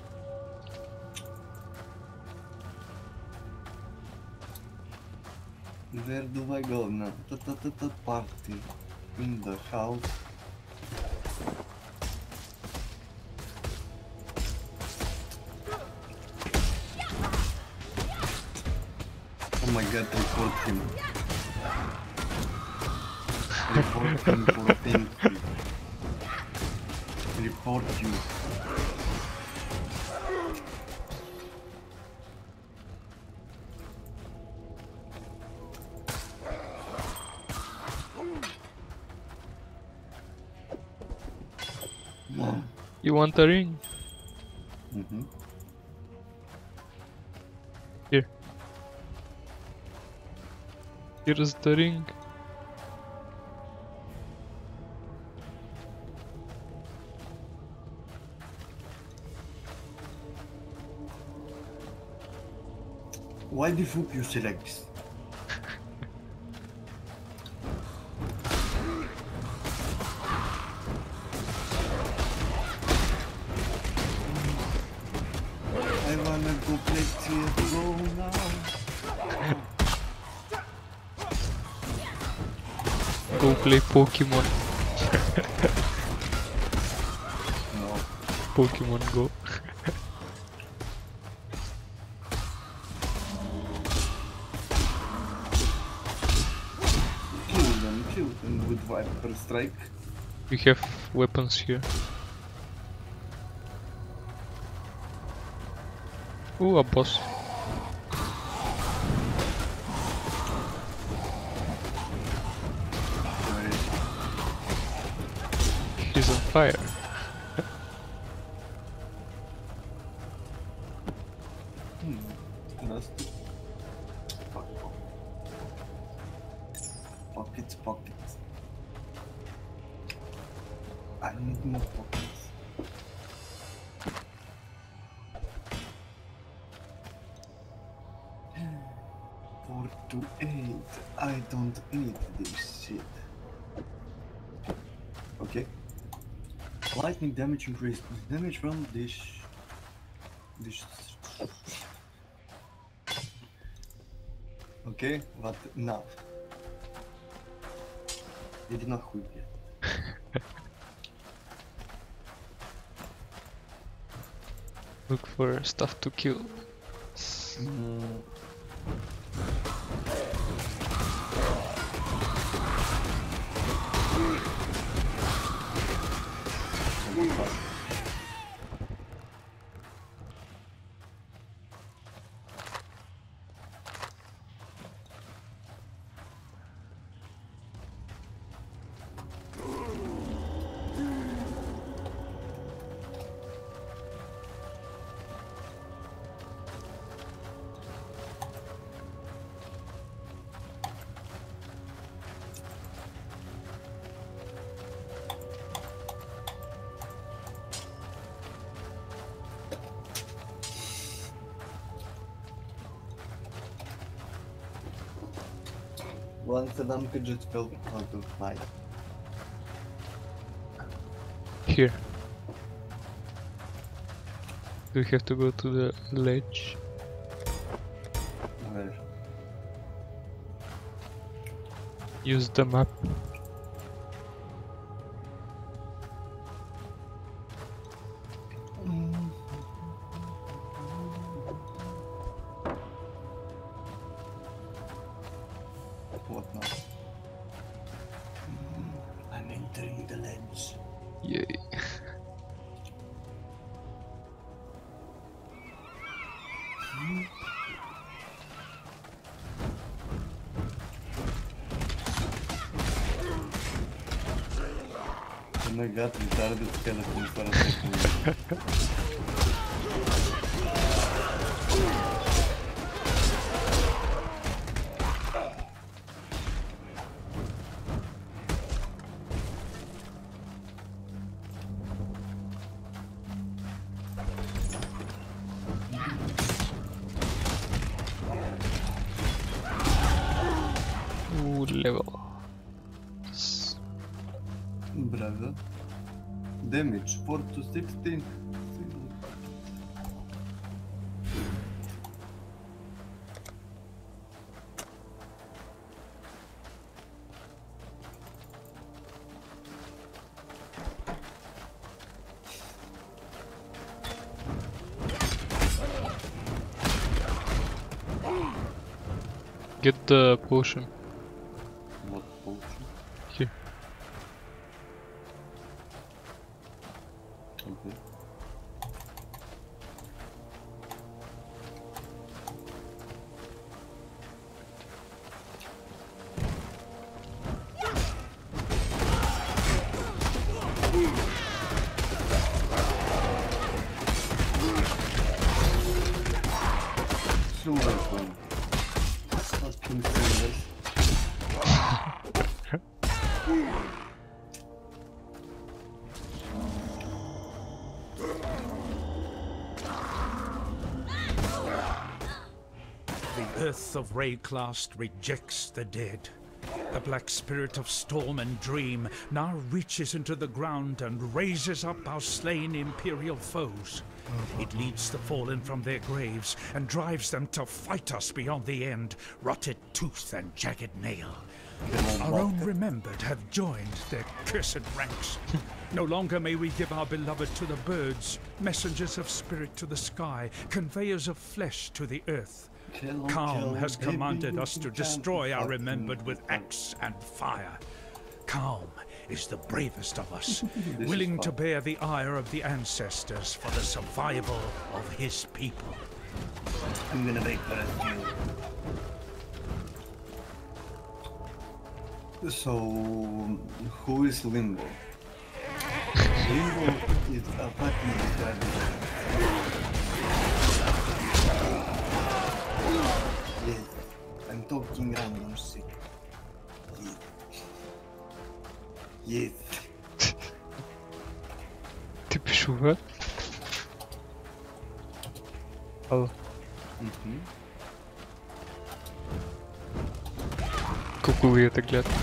Where do I go now? Party in the house. Oh my god, report him. Report him for thinking. Report you.
You want a ring? Here. Here's the ring.
Why the fuck you select this? I wanna go play CSGO now.
Go play Pokemon.
No.
Pokemon Go.
Kill them with Viper Strike.
We have weapons here. Ooh, a boss. He's on fire.
Rusty. Pockets. I need more pockets. Four to 8. I don't need this shit. Okay. Lightning damage increased. Damage from this. Okay, what now? Иди нахуй, блядь.
Look for stuff to kill.
Once a damn could just fell out of fight.
Here. Do we have to go to the ledge?
Where?
Use the map.
What now? I'm entering the ledge.
Yay.
my god, retarded skeleton for a second.
Level.
Bravo. Damage 4 to 16.
Get the potion.
What potion?
Here.
Okay. Silver one. Fucking silvers.
The earth of Rayclast rejects the dead. The black spirit of storm and dream now reaches into the ground and raises up our slain imperial foes. It leads the fallen from their graves and drives them to fight us beyond the end, rotted tooth and jagged nail. Our own remembered have joined their cursed ranks. No longer may we give our beloved to the birds, messengers of spirit to the sky, conveyors of flesh to the earth. Calm has commanded us to destroy our remembered with axe and fire. Calm is the bravest of us, willing to bear the ire of the ancestors for the survival of his people.
I'm gonna make that you. So, who is Limbo? Limbo is a fucking retarded. Yes, I'm talking random shit. Yes. Yes.
Ты пишу, Алло. Куку я так глядаю.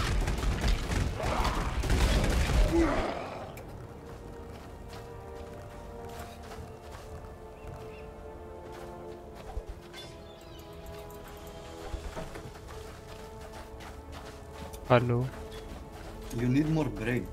Алло.
You need more brain.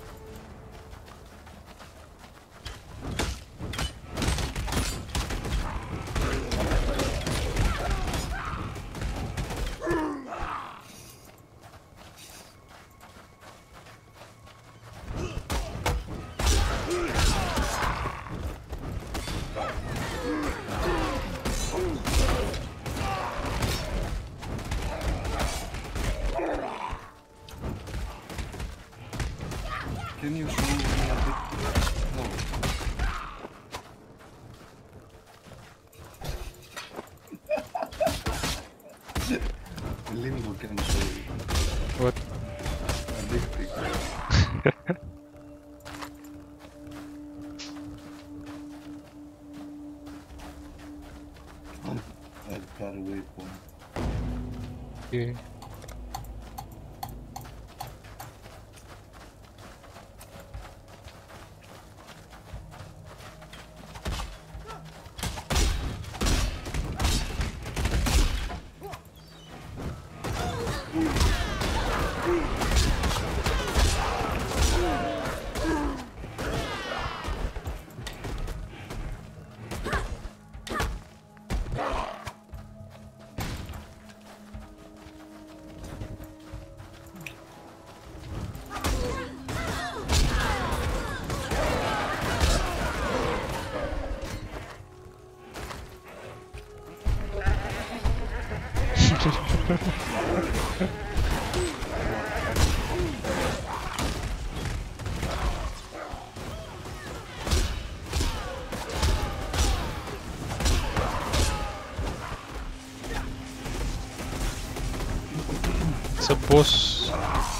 Can you show me a bit? No. Limbo can show you.
What?
A big picture. I've got a waypoint.
Okay. It's a boss.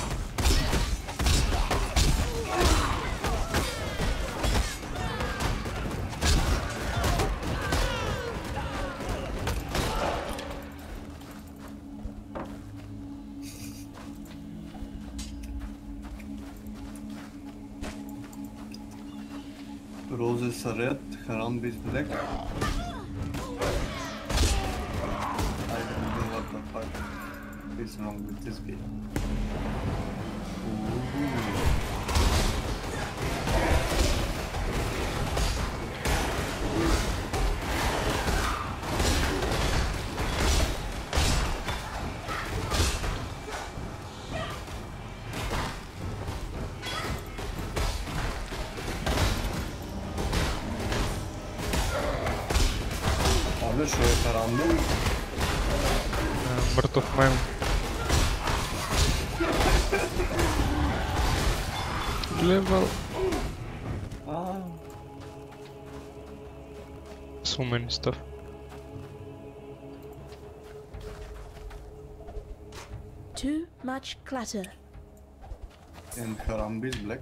Roses are red, Harambe is black. I don't know what the fuck is wrong with this game. Abi şu Harambe.
Мертв мем. Level. So many stuff.
Too much clutter.
And Harambe is black.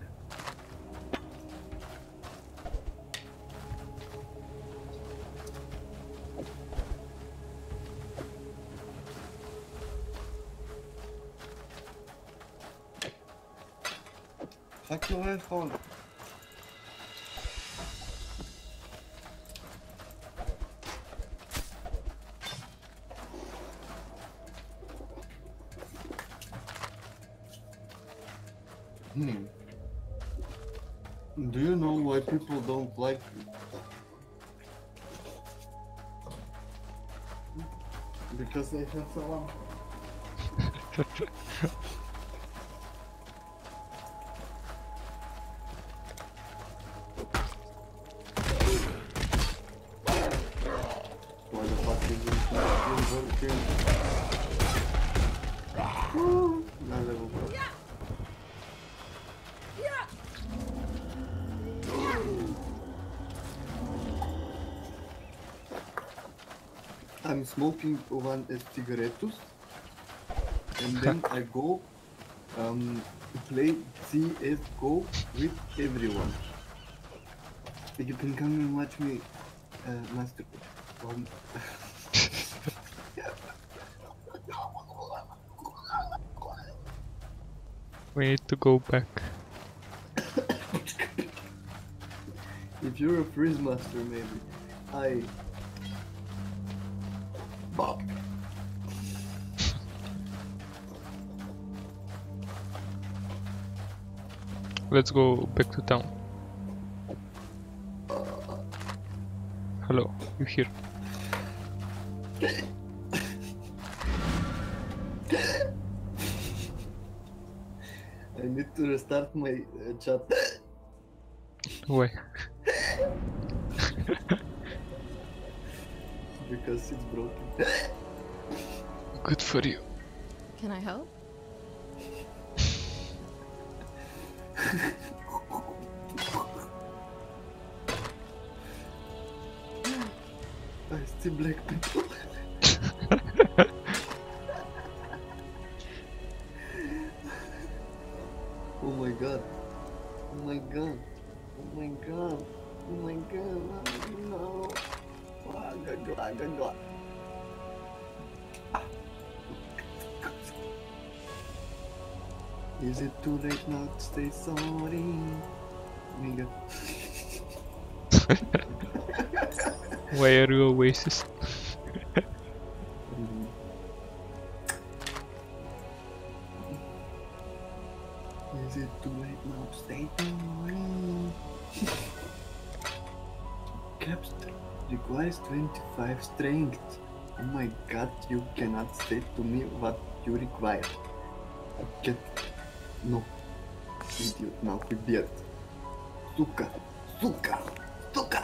Fuck your headphone. Do you know why people don't like because they have salam. Why the fuck is this working? Now level up. I'm smoking one cigarettes and then I go play CSGO with everyone. You can come and watch me masturbate.
We need to go back.
If you're a freeze master, maybe I. Bob.
Let's go back to town. Hello, you here?
I need to restart my chat.
Why?
Because it's broken.
Good for you.
Can I help?
I see black people. Oh my god. Oh my god. Oh my god. Oh my god. No. Is it too late now to say sorry? Nigga.
Why are you Oasis?
Is it too late now to say sorry? Caps requires 25 strength. Oh my god, you cannot say to me what you require. Get... No. Idiot, now we beat. Suka! Suka! Suka!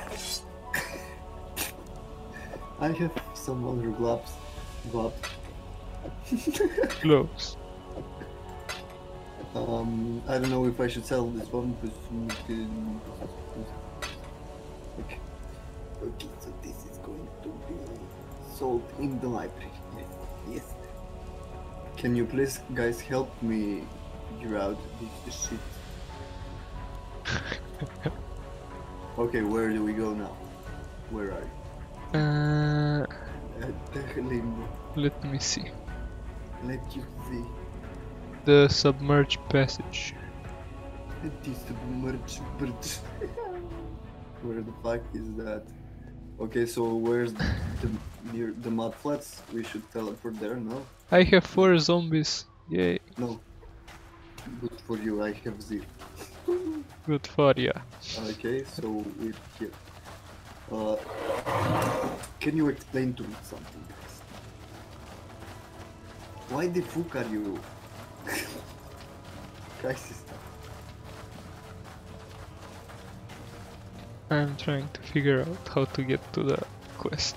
I have some other gloves. But...
Gloves.
I don't know if I should sell this one, but... Okay. Okay, so this is going to be sold in the library. Yes. Yes. Can you please, guys, help me figure out this shit? Okay, where do we go now? Where are you? tehLimbo.
Let me see.
Let you see.
The submerged passage.
It is submerged bridge. Where the fuck is that? Okay, so where's near the mud flats? We should teleport there, no?
I have 4 zombies. Yay.
No. Good for you, I have 0.
Good for ya.
Okay, so we're here. Can you explain to me something, guys? Why the fuck are you... Crisis.
I'm trying to figure out how to get to the quest.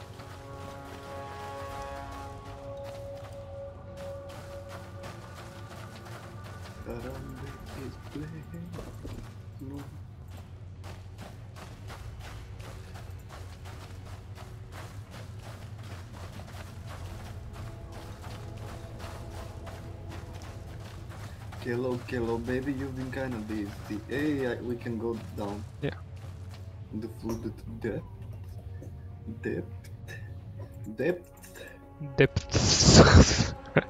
No. Hello, baby, you've been kinda busy. Hey, we can go down.
Yeah.
The flooded depth.
Depths.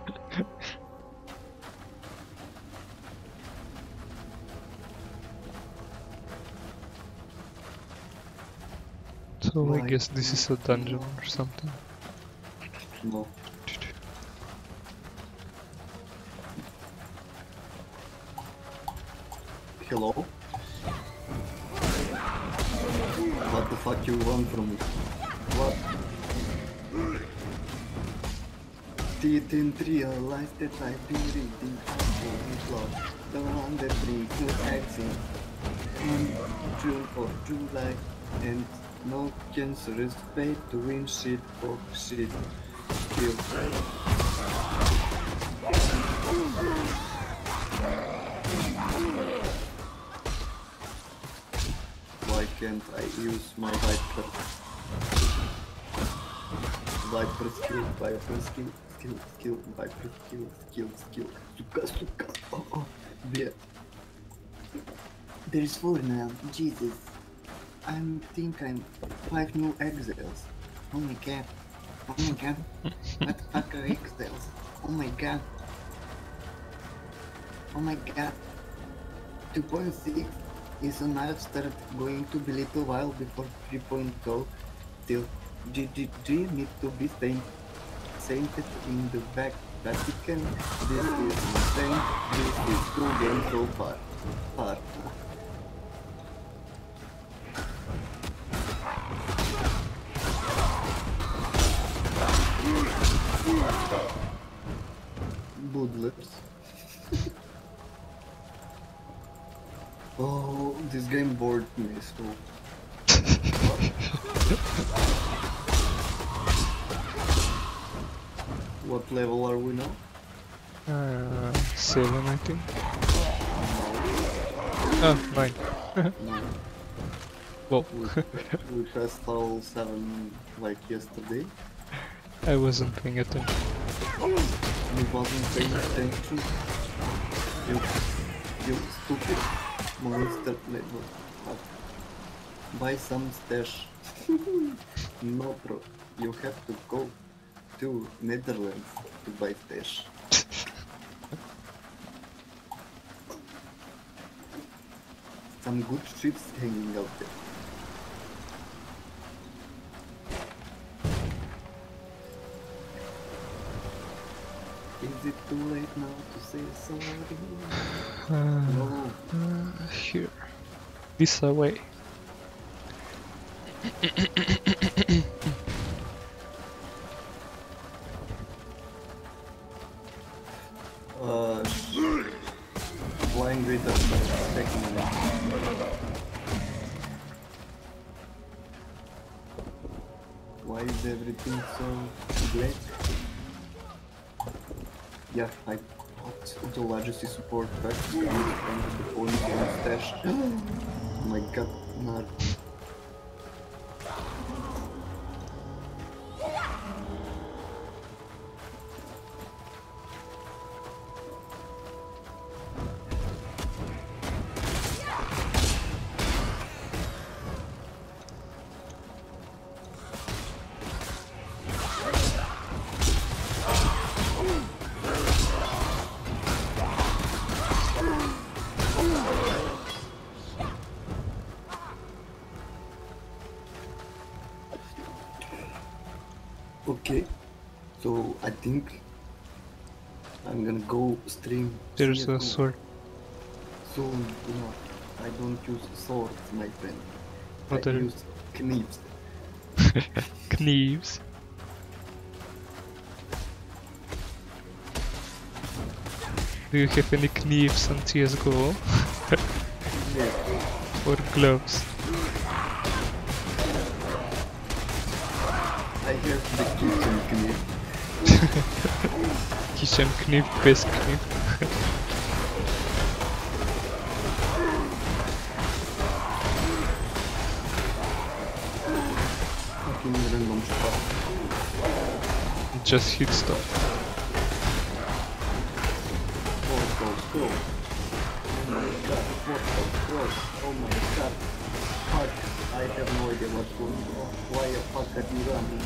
So I
My
guess this is a dungeon or something.
No. Hello? What the fuck you want from me? What? Didn't realize that I've been reading out the one that brings no accent. June or July, and no cancerous fate to win shit for shit. Kill. Why can't I use my Viper skill, Viper skill, Viper skill, suka, oh, yeah. There is 4 now, Jesus. I think I'm 5 new exiles. Oh my god. What the fuck are exiles? Oh my god. 2.6 is on our start, going to be little while before 3.0. Still, do you need to be sainted in the Vatican? This is insane. This is cool game so far. Good lips. Oh, this game bored me so. What level are we now?
7 I think. Oh, 9.
No.
Well,
We passed level 7 like yesterday.
I wasn't paying attention.
You wasn't paying attention. You stupid monster level. Buy some stash. No, bro. You have to go to Netherlands to buy stash. Some good ships hanging out there. Is it too late now to say sorry? No.
Here. This away.
Flying with us, taking a minute. Why is everything so late? Yeah, I bought the largest support pack and the phone stash. Oh my god, not. Okay, so I think I'm gonna go stream
There's a
CS:GO
sword.
soon enough. I don't use swords, my friend.
What
I
are
use knives.
knives? Do you have any knives on CSGO?
Yeah,
Or gloves?
I have the kitchen knife.
Kitchen knife, best knife.
Fucking random stuff.
Just hit stuff.
Portal close. Oh my god, portal close. Oh my god. Fuck, I have no idea what's going on. Why the fuck are you running?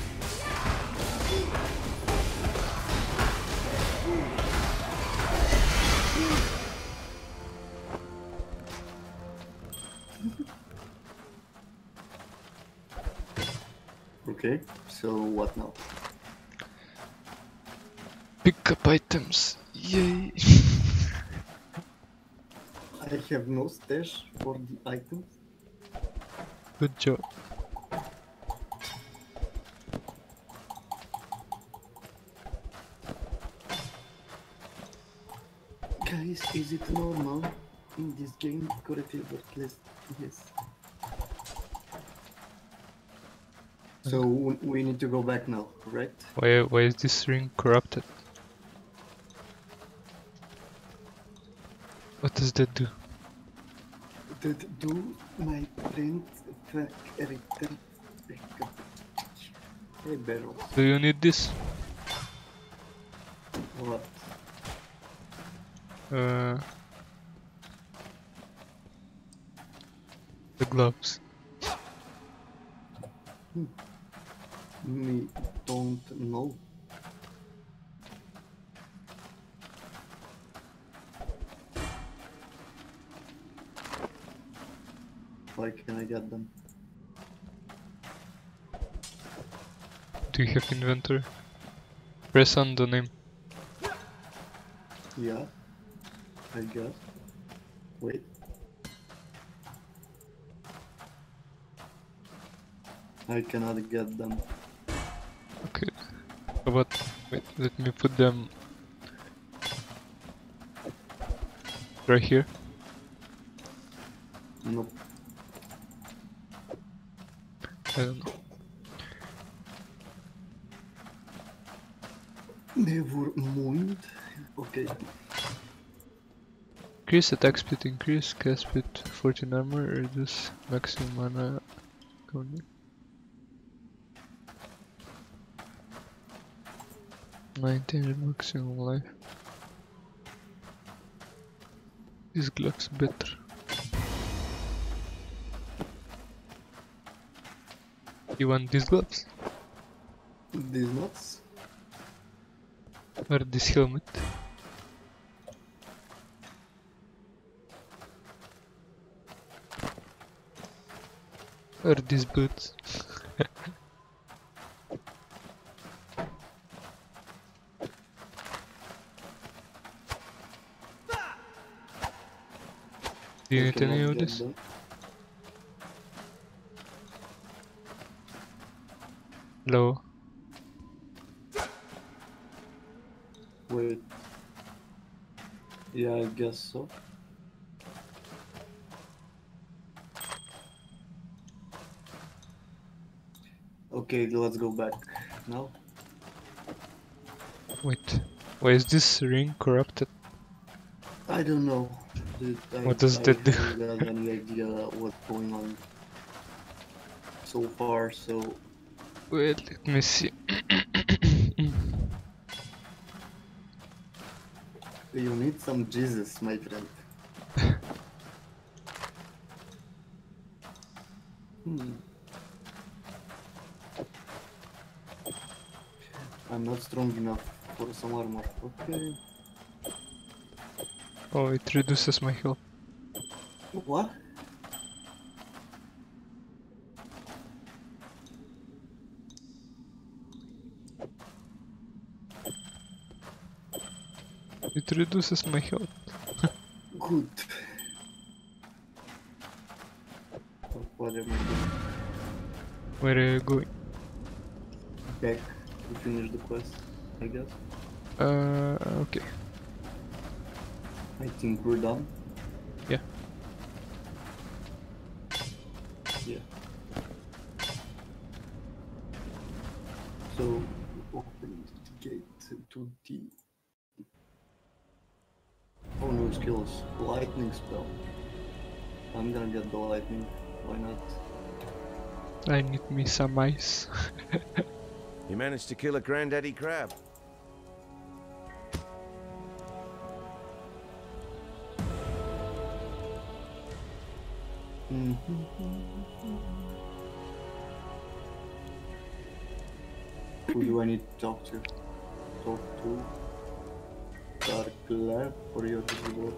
Okay, so what now?
Pick up items. Yay.
I have no stash for the items.
Good job.
Guys, is it normal in this game? Correctly, but yes. So we need to go back now, correct?
Why is this ring corrupted? What does that do?
That do my friend fuck return. Hey barrel.
Do you need this?
What?
The gloves.
Me don't know. Why can I get them?
Do you have inventory? Press on the name.
Yeah, I guess. Wait. I cannot get them.
Okay. How about wait, let me put them right here.
Nope.
I don't know.
Never mind. Okay.
Increase attack speed, increase cast speed, 14 armor, reduce maximum mana counter. 19 maximum life. These gloves better. You want these gloves?
These nuts?
Or this helmet? Or these boots? Do you
I
need any
cannot
of
get
this?
them.
Low.
Wait. Yeah, I guess so. Okay, let's go back now.
Wait. Why is this ring corrupted?
I don't know.
What does that do?
I haven't got any idea what's going on so far, so
Wait, let me see.
you need some Jesus, my friend. I'm not strong enough for some armor. Okay.
Oh, it reduces my health.
What?
It reduces my health.
Good. What am I doing?
Where are you going?
Back to finish the quest, I guess.
Okay.
I think we're done.
Yeah.
Yeah. So, open the gate to the... Oh, no skills. Lightning spell. I'm gonna get the lightning. Why not?
I need me some ice.
You managed to kill a granddaddy crab.
Who do I need to talk to? Talk to Dark Lab for your reward.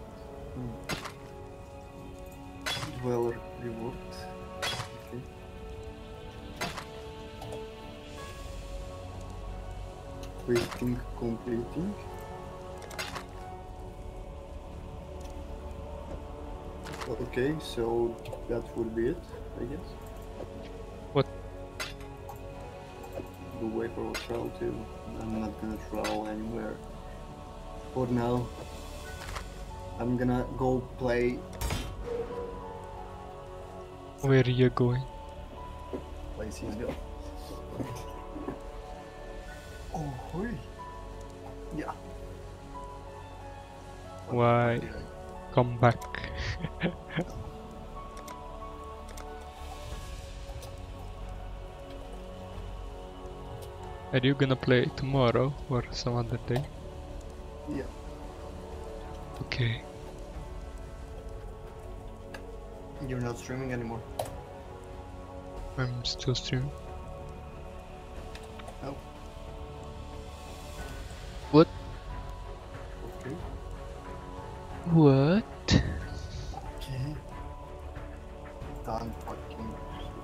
Dweller reward. Okay. Waiting, completing. Okay, so that would be it, I guess.
What?
The way for a travel to. I'm not gonna travel anywhere. For now, I'm gonna go play.
Where are you going?
Play CSGO. Oh, hoi. Yeah.
Why? Come back. Are you gonna play tomorrow or some other day?
Yeah.
Okay.
You're not streaming anymore.
I'm still streaming.
Oh.
What?
Okay.
What?
Okay. Done fucking.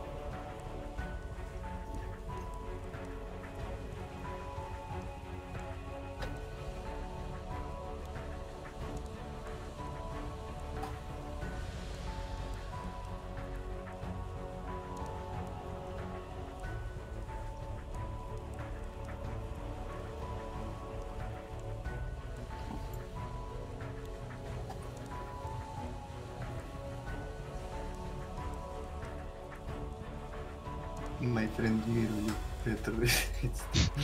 My friend Miro, better it's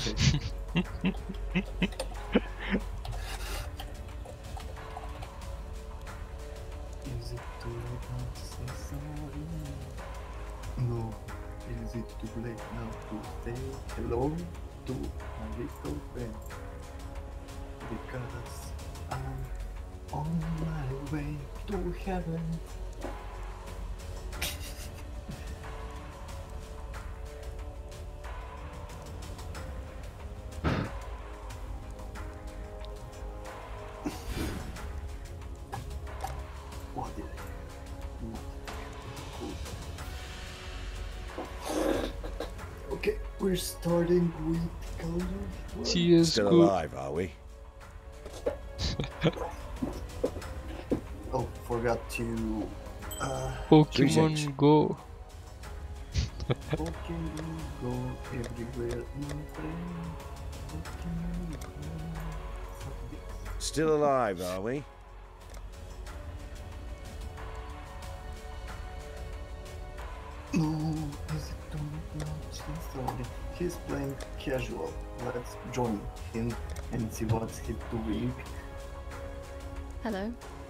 Is it too late now to say sorry? No. Is it too late now to say hello to my little friend? Because I'm on my way to heaven. What did I do? Cool. Okay, we're starting with color.
CSGO.
Still alive, are we?
Oh, forgot to
Pokemon
Greetings.
Go.
Pokemon go everywhere, my friend. Pokemon go.
Still alive, are we?
No, is it too much? Sorry. He's playing casual. Let's join him and see what's he doing.
Hello.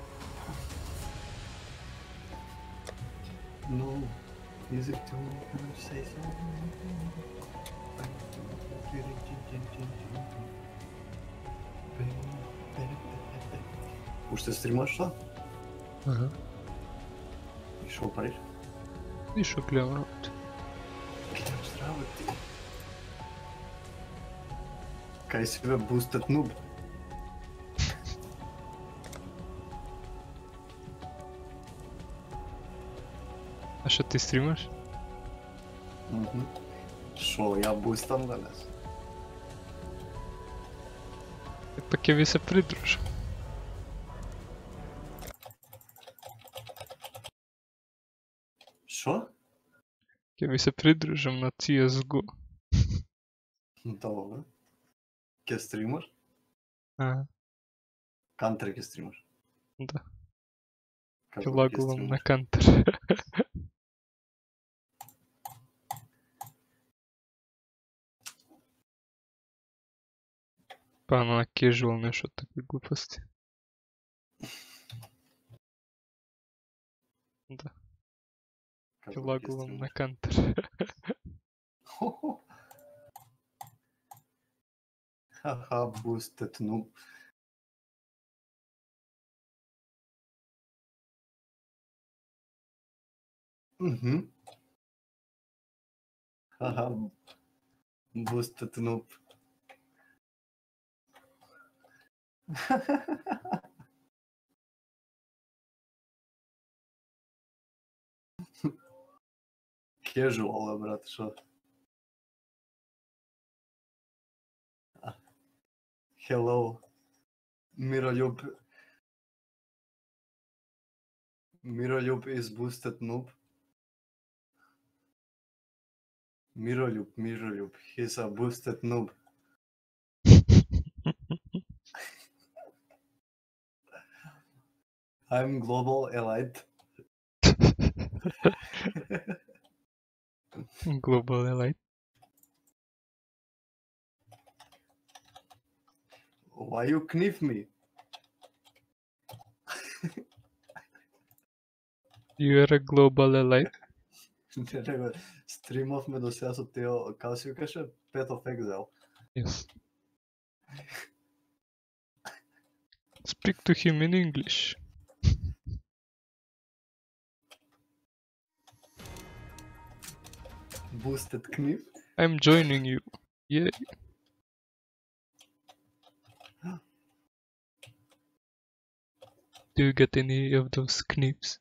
No, is it too much? Say something. Ušte streamaš šta?
Aha.
Išao pariš?
Išao gledam.
Gledam zdravo ti. Kaj si ve boosted noob?
A što ti streamaš?
Šo ja boostam danas?
Ipak je vi se pridružio. Ќе ви се придружам на CSGO.
Dobro. Ке стримаш?
А,
Кантер ке стримаш?
да. Ќе
Како ќе
лагувам на
стримаш?
Кантер. Па на casual нешто такви глупости. Да, ќе
Како ќе
лагувам на
стримаш?
Кантер.
Haha, boosted noob. Mhm. Haha, boosted noob. Casual, брат, шо? Hello, Miroljub. Miroljub is boosted noob. Miroljub, he's a boosted noob. I'm global elite.
Global Elite.
Why you knife me?
You are a Global Elite.
Стримавме до сега со Тео, како си викаше? Path of Exile.
Yes. Speak to him in English.
Boosted knife.
I'm joining you. Yeah. Do you get any of those knives?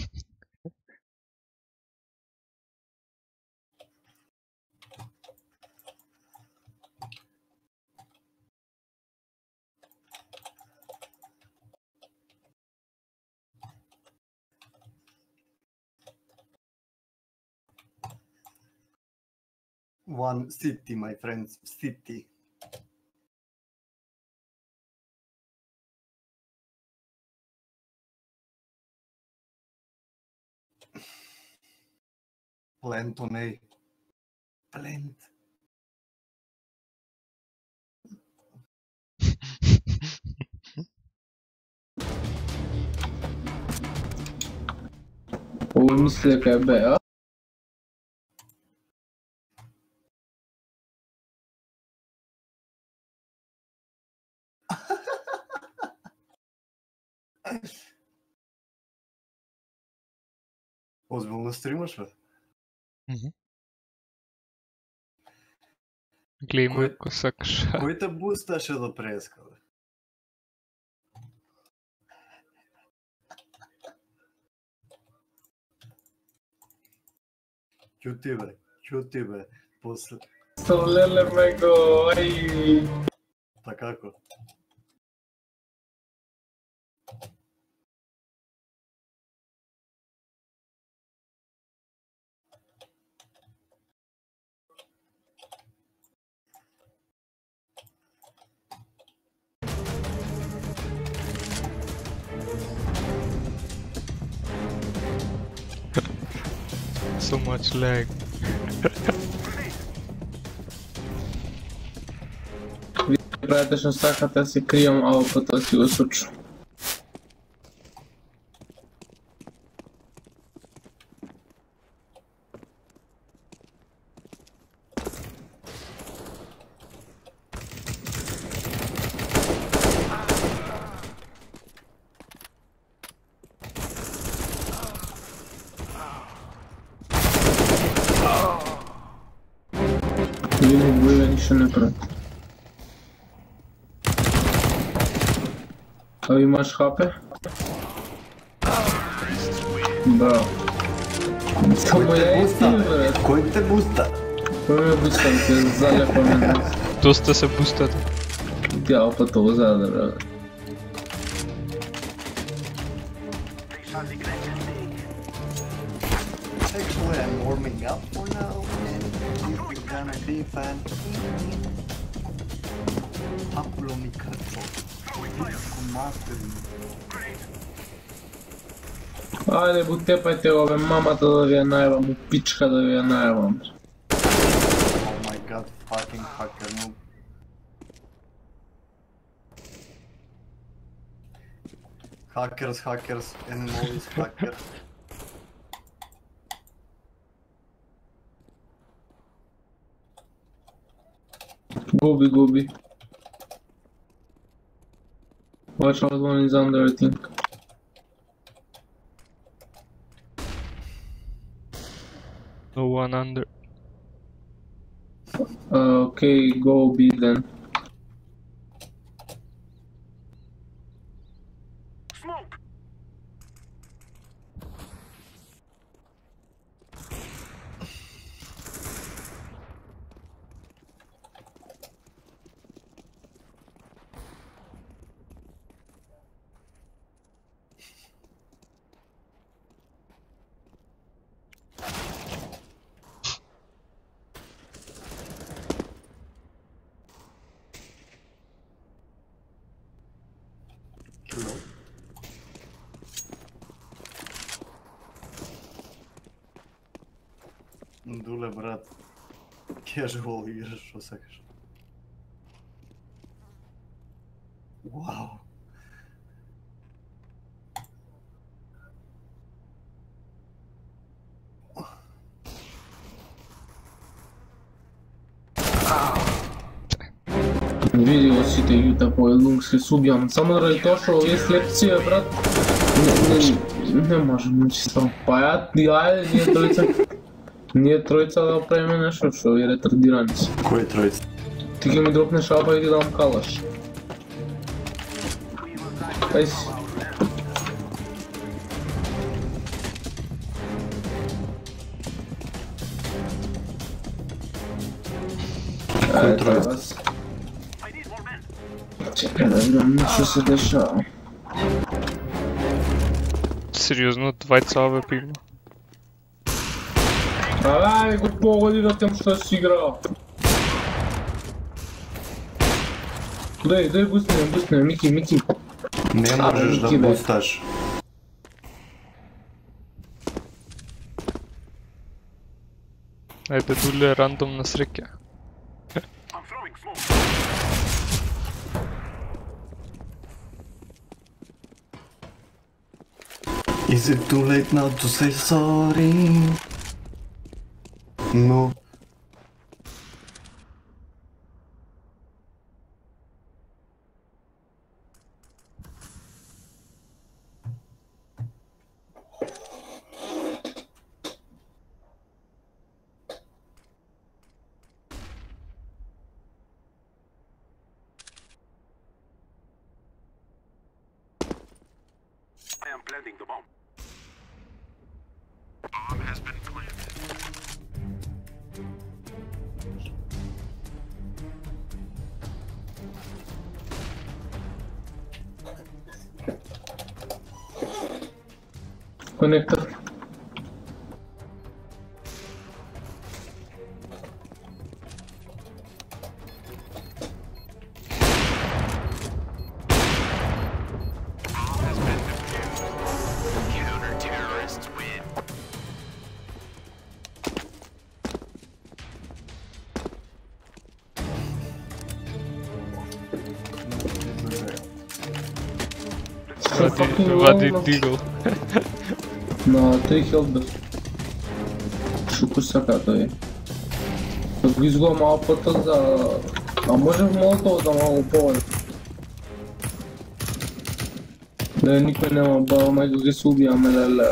One city, my friends, city. Plant on A. Plant.
Mısır be.
Озбилно стримаш, бе?
Гледай ме
Кој-
ако сакаш.
Кој те бусташе до преска, бе? Ќути бе, после...
Солеле мего, ай.
Па како?
So much lag.
Brate, što sakata se krijom, a ovo to si usuču. Ili boja ništa ne prati. A imaš HP? Bravo. Samo ja i ti, brate.
Кој те буста?
Кой ме бускам, те залепа ме.
Доста се бустат.
Тя опът това заде, брате.
Actually, I'm warming up for fan, a big fan. Aplo mi cazzo. Con mastery.
Ajde, tepajte ove, mamata da vi je najvam, pička da vi je najvam.
Oh my god, fucking hacker noob. Hackers, enemies, hacker.
Gubi. Watch out, one is under, I think.
No one under.
Okay, go B then.
Dule, brat. Casual igraš, što sakaš. Wow.
Видео си те Юта по лунг се субijam, samo radi to što ove lekcije, brat, ne možem nići sam, pa ajde, nije trojica da pravime nešto što ovi retardirani su.
Koji trojica?
Ti ga mi dropneš aba i ti dam kalaš. Kaj si?
Koji trojica?
Čekaj da vidim što se dešava.
Сериозно, двайца АВП има.
Ай, го погоди да тем što si igrao. Daj bustne, Miki.
Ne možeš da bustaš.
Ajde, Dule, random sreća.
Is it too late now to say sorry? No.
I am planting the bomb. Bomb has been planted.
Connector.
Vadi Deagle.
Na 3 health bez. Шуко сака той. Да го изгоня малко пътя за... А може в молотова да малко повече. Да никой няма бал, май да се убиваме, леле.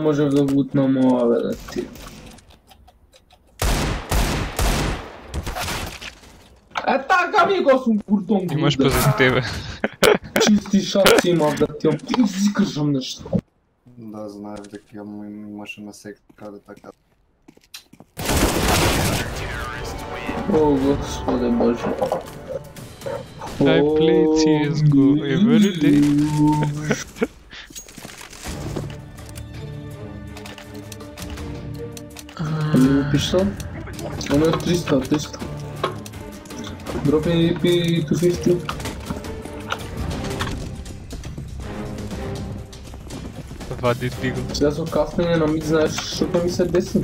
можев да бутнам ова, бе, да ти. Е, така ми го сум куртон.
Имаш позади тебе.
Чисти шаци имам да ти изкажам нещо.
Да, знаеш дека имаше на секаде така.
О, господи боже.
I play CSGO every day.
Ами пиштол? Ами 300. Drop me AP250.
Вади дигл.
Сега са кафнене на мид, знаеш, защото ми се деси.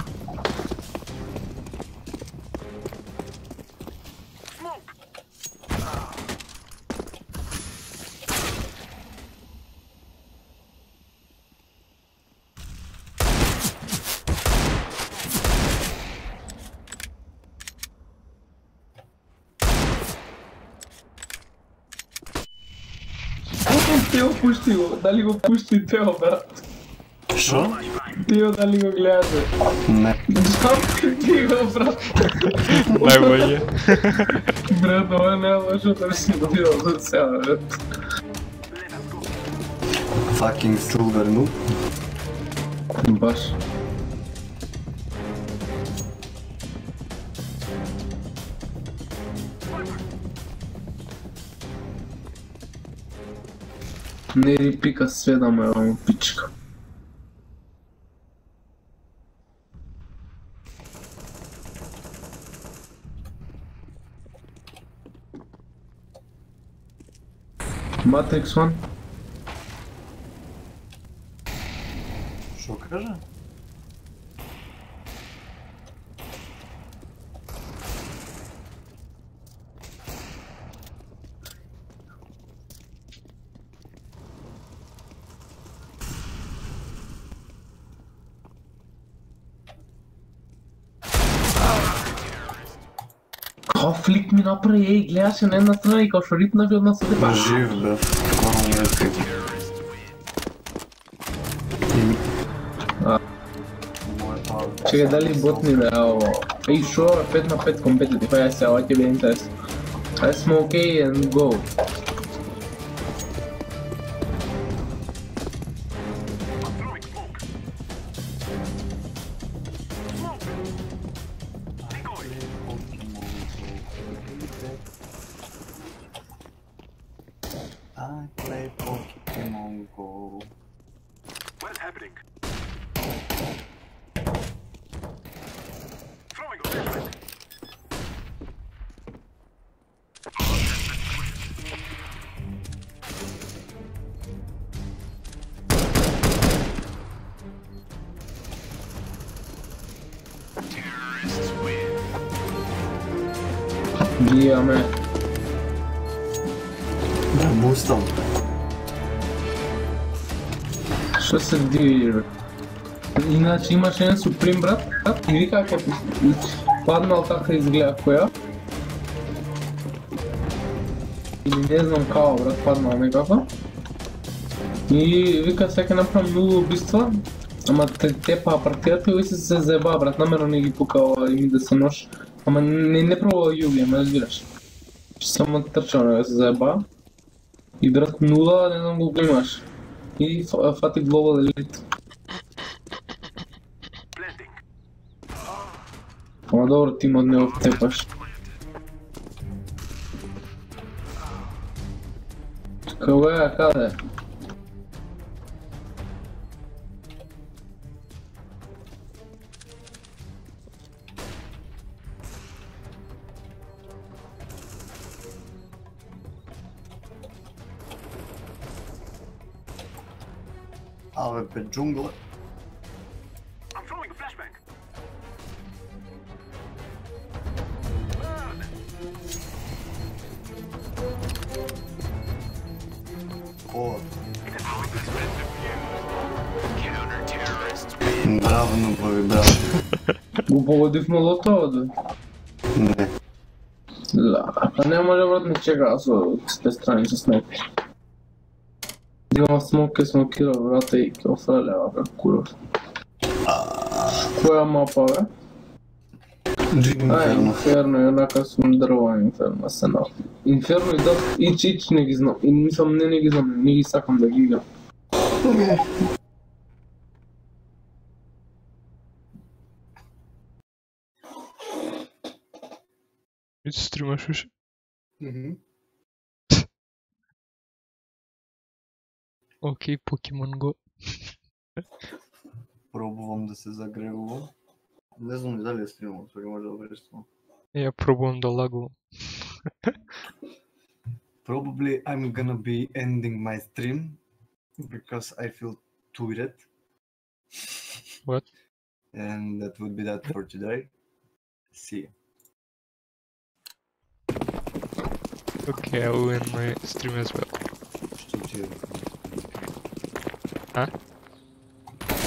Тео пусти го, дали го пусти Тео, брат?
Шо?
Тео дали го гледаш, бе?
Не.
Ти го, брат.
Най-более.
Брат, това не е лошо да си добил за сега, брат.
Fucking silver noob.
Баш. Не ли пика сведа ме, мамо пичка. Matrix 1.
Шо кажа?
Као флик ми направи, ей, гледаше на една страна и као шо рипна ви от нас от епа.
Жив бе, скоро му е тъй.
Чекай, дали ботни да е ovo? Ej, шо, 5 на 5 competitive, aj se, ovo će biti interes. Aj smo okej and go.
I play Pokemon Go.
What is happening? Throwing a flashbang. Terrorists win.
Гиаме.
Да, бустам.
Шо се дивиш, бе? Иначе имаше един Суприм, брат, и вика ако паднал така изгледа коя. Или не знам као, брат, паднал некако. И вика сега направим много убийства, ама тепа партията и се заеба, брат, намерно не ги пукал и ми да се нож. Ама не пробва юги, ама разбираш. Само трчал да се заеба. И брат нула, не знам го имаш. И фати глобал елит. Ама добро ти от него втепаш. Кое е, каде?
Абе, бе, джунгла.
I'm throwing a flashbang.
Кола.
Counter-terrorists win.
Браво, бе, браво.
Го погоди в молото, бе.
Не.
А не може, брат, не чека, аз с те страни с снайпер. Имам смок, смокира, брата и кео фраля, брат, куров. Koja mapa, bă? Da, Inferno, eu dacă sunt drăva Inferno, asta na. Inferno je dat, ić ne gi znam, i nisam ne gi znam, ne gi sakam da gi igram.
Ти стримаш više? Окей, Pokemon Go.
Пробвам да се загревувам. Не знам и дали е стримал, сега може да бъде стримал.
Я пробвам да лагувам.
Probably I'm gonna be ending my stream because I feel tweeted.
What?
And that would be that for today. See you.
Okay, I will end my stream as well.
Що ти е?
Huh?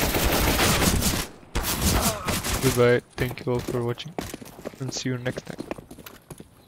Goodbye, thank you all for watching, and see you next time.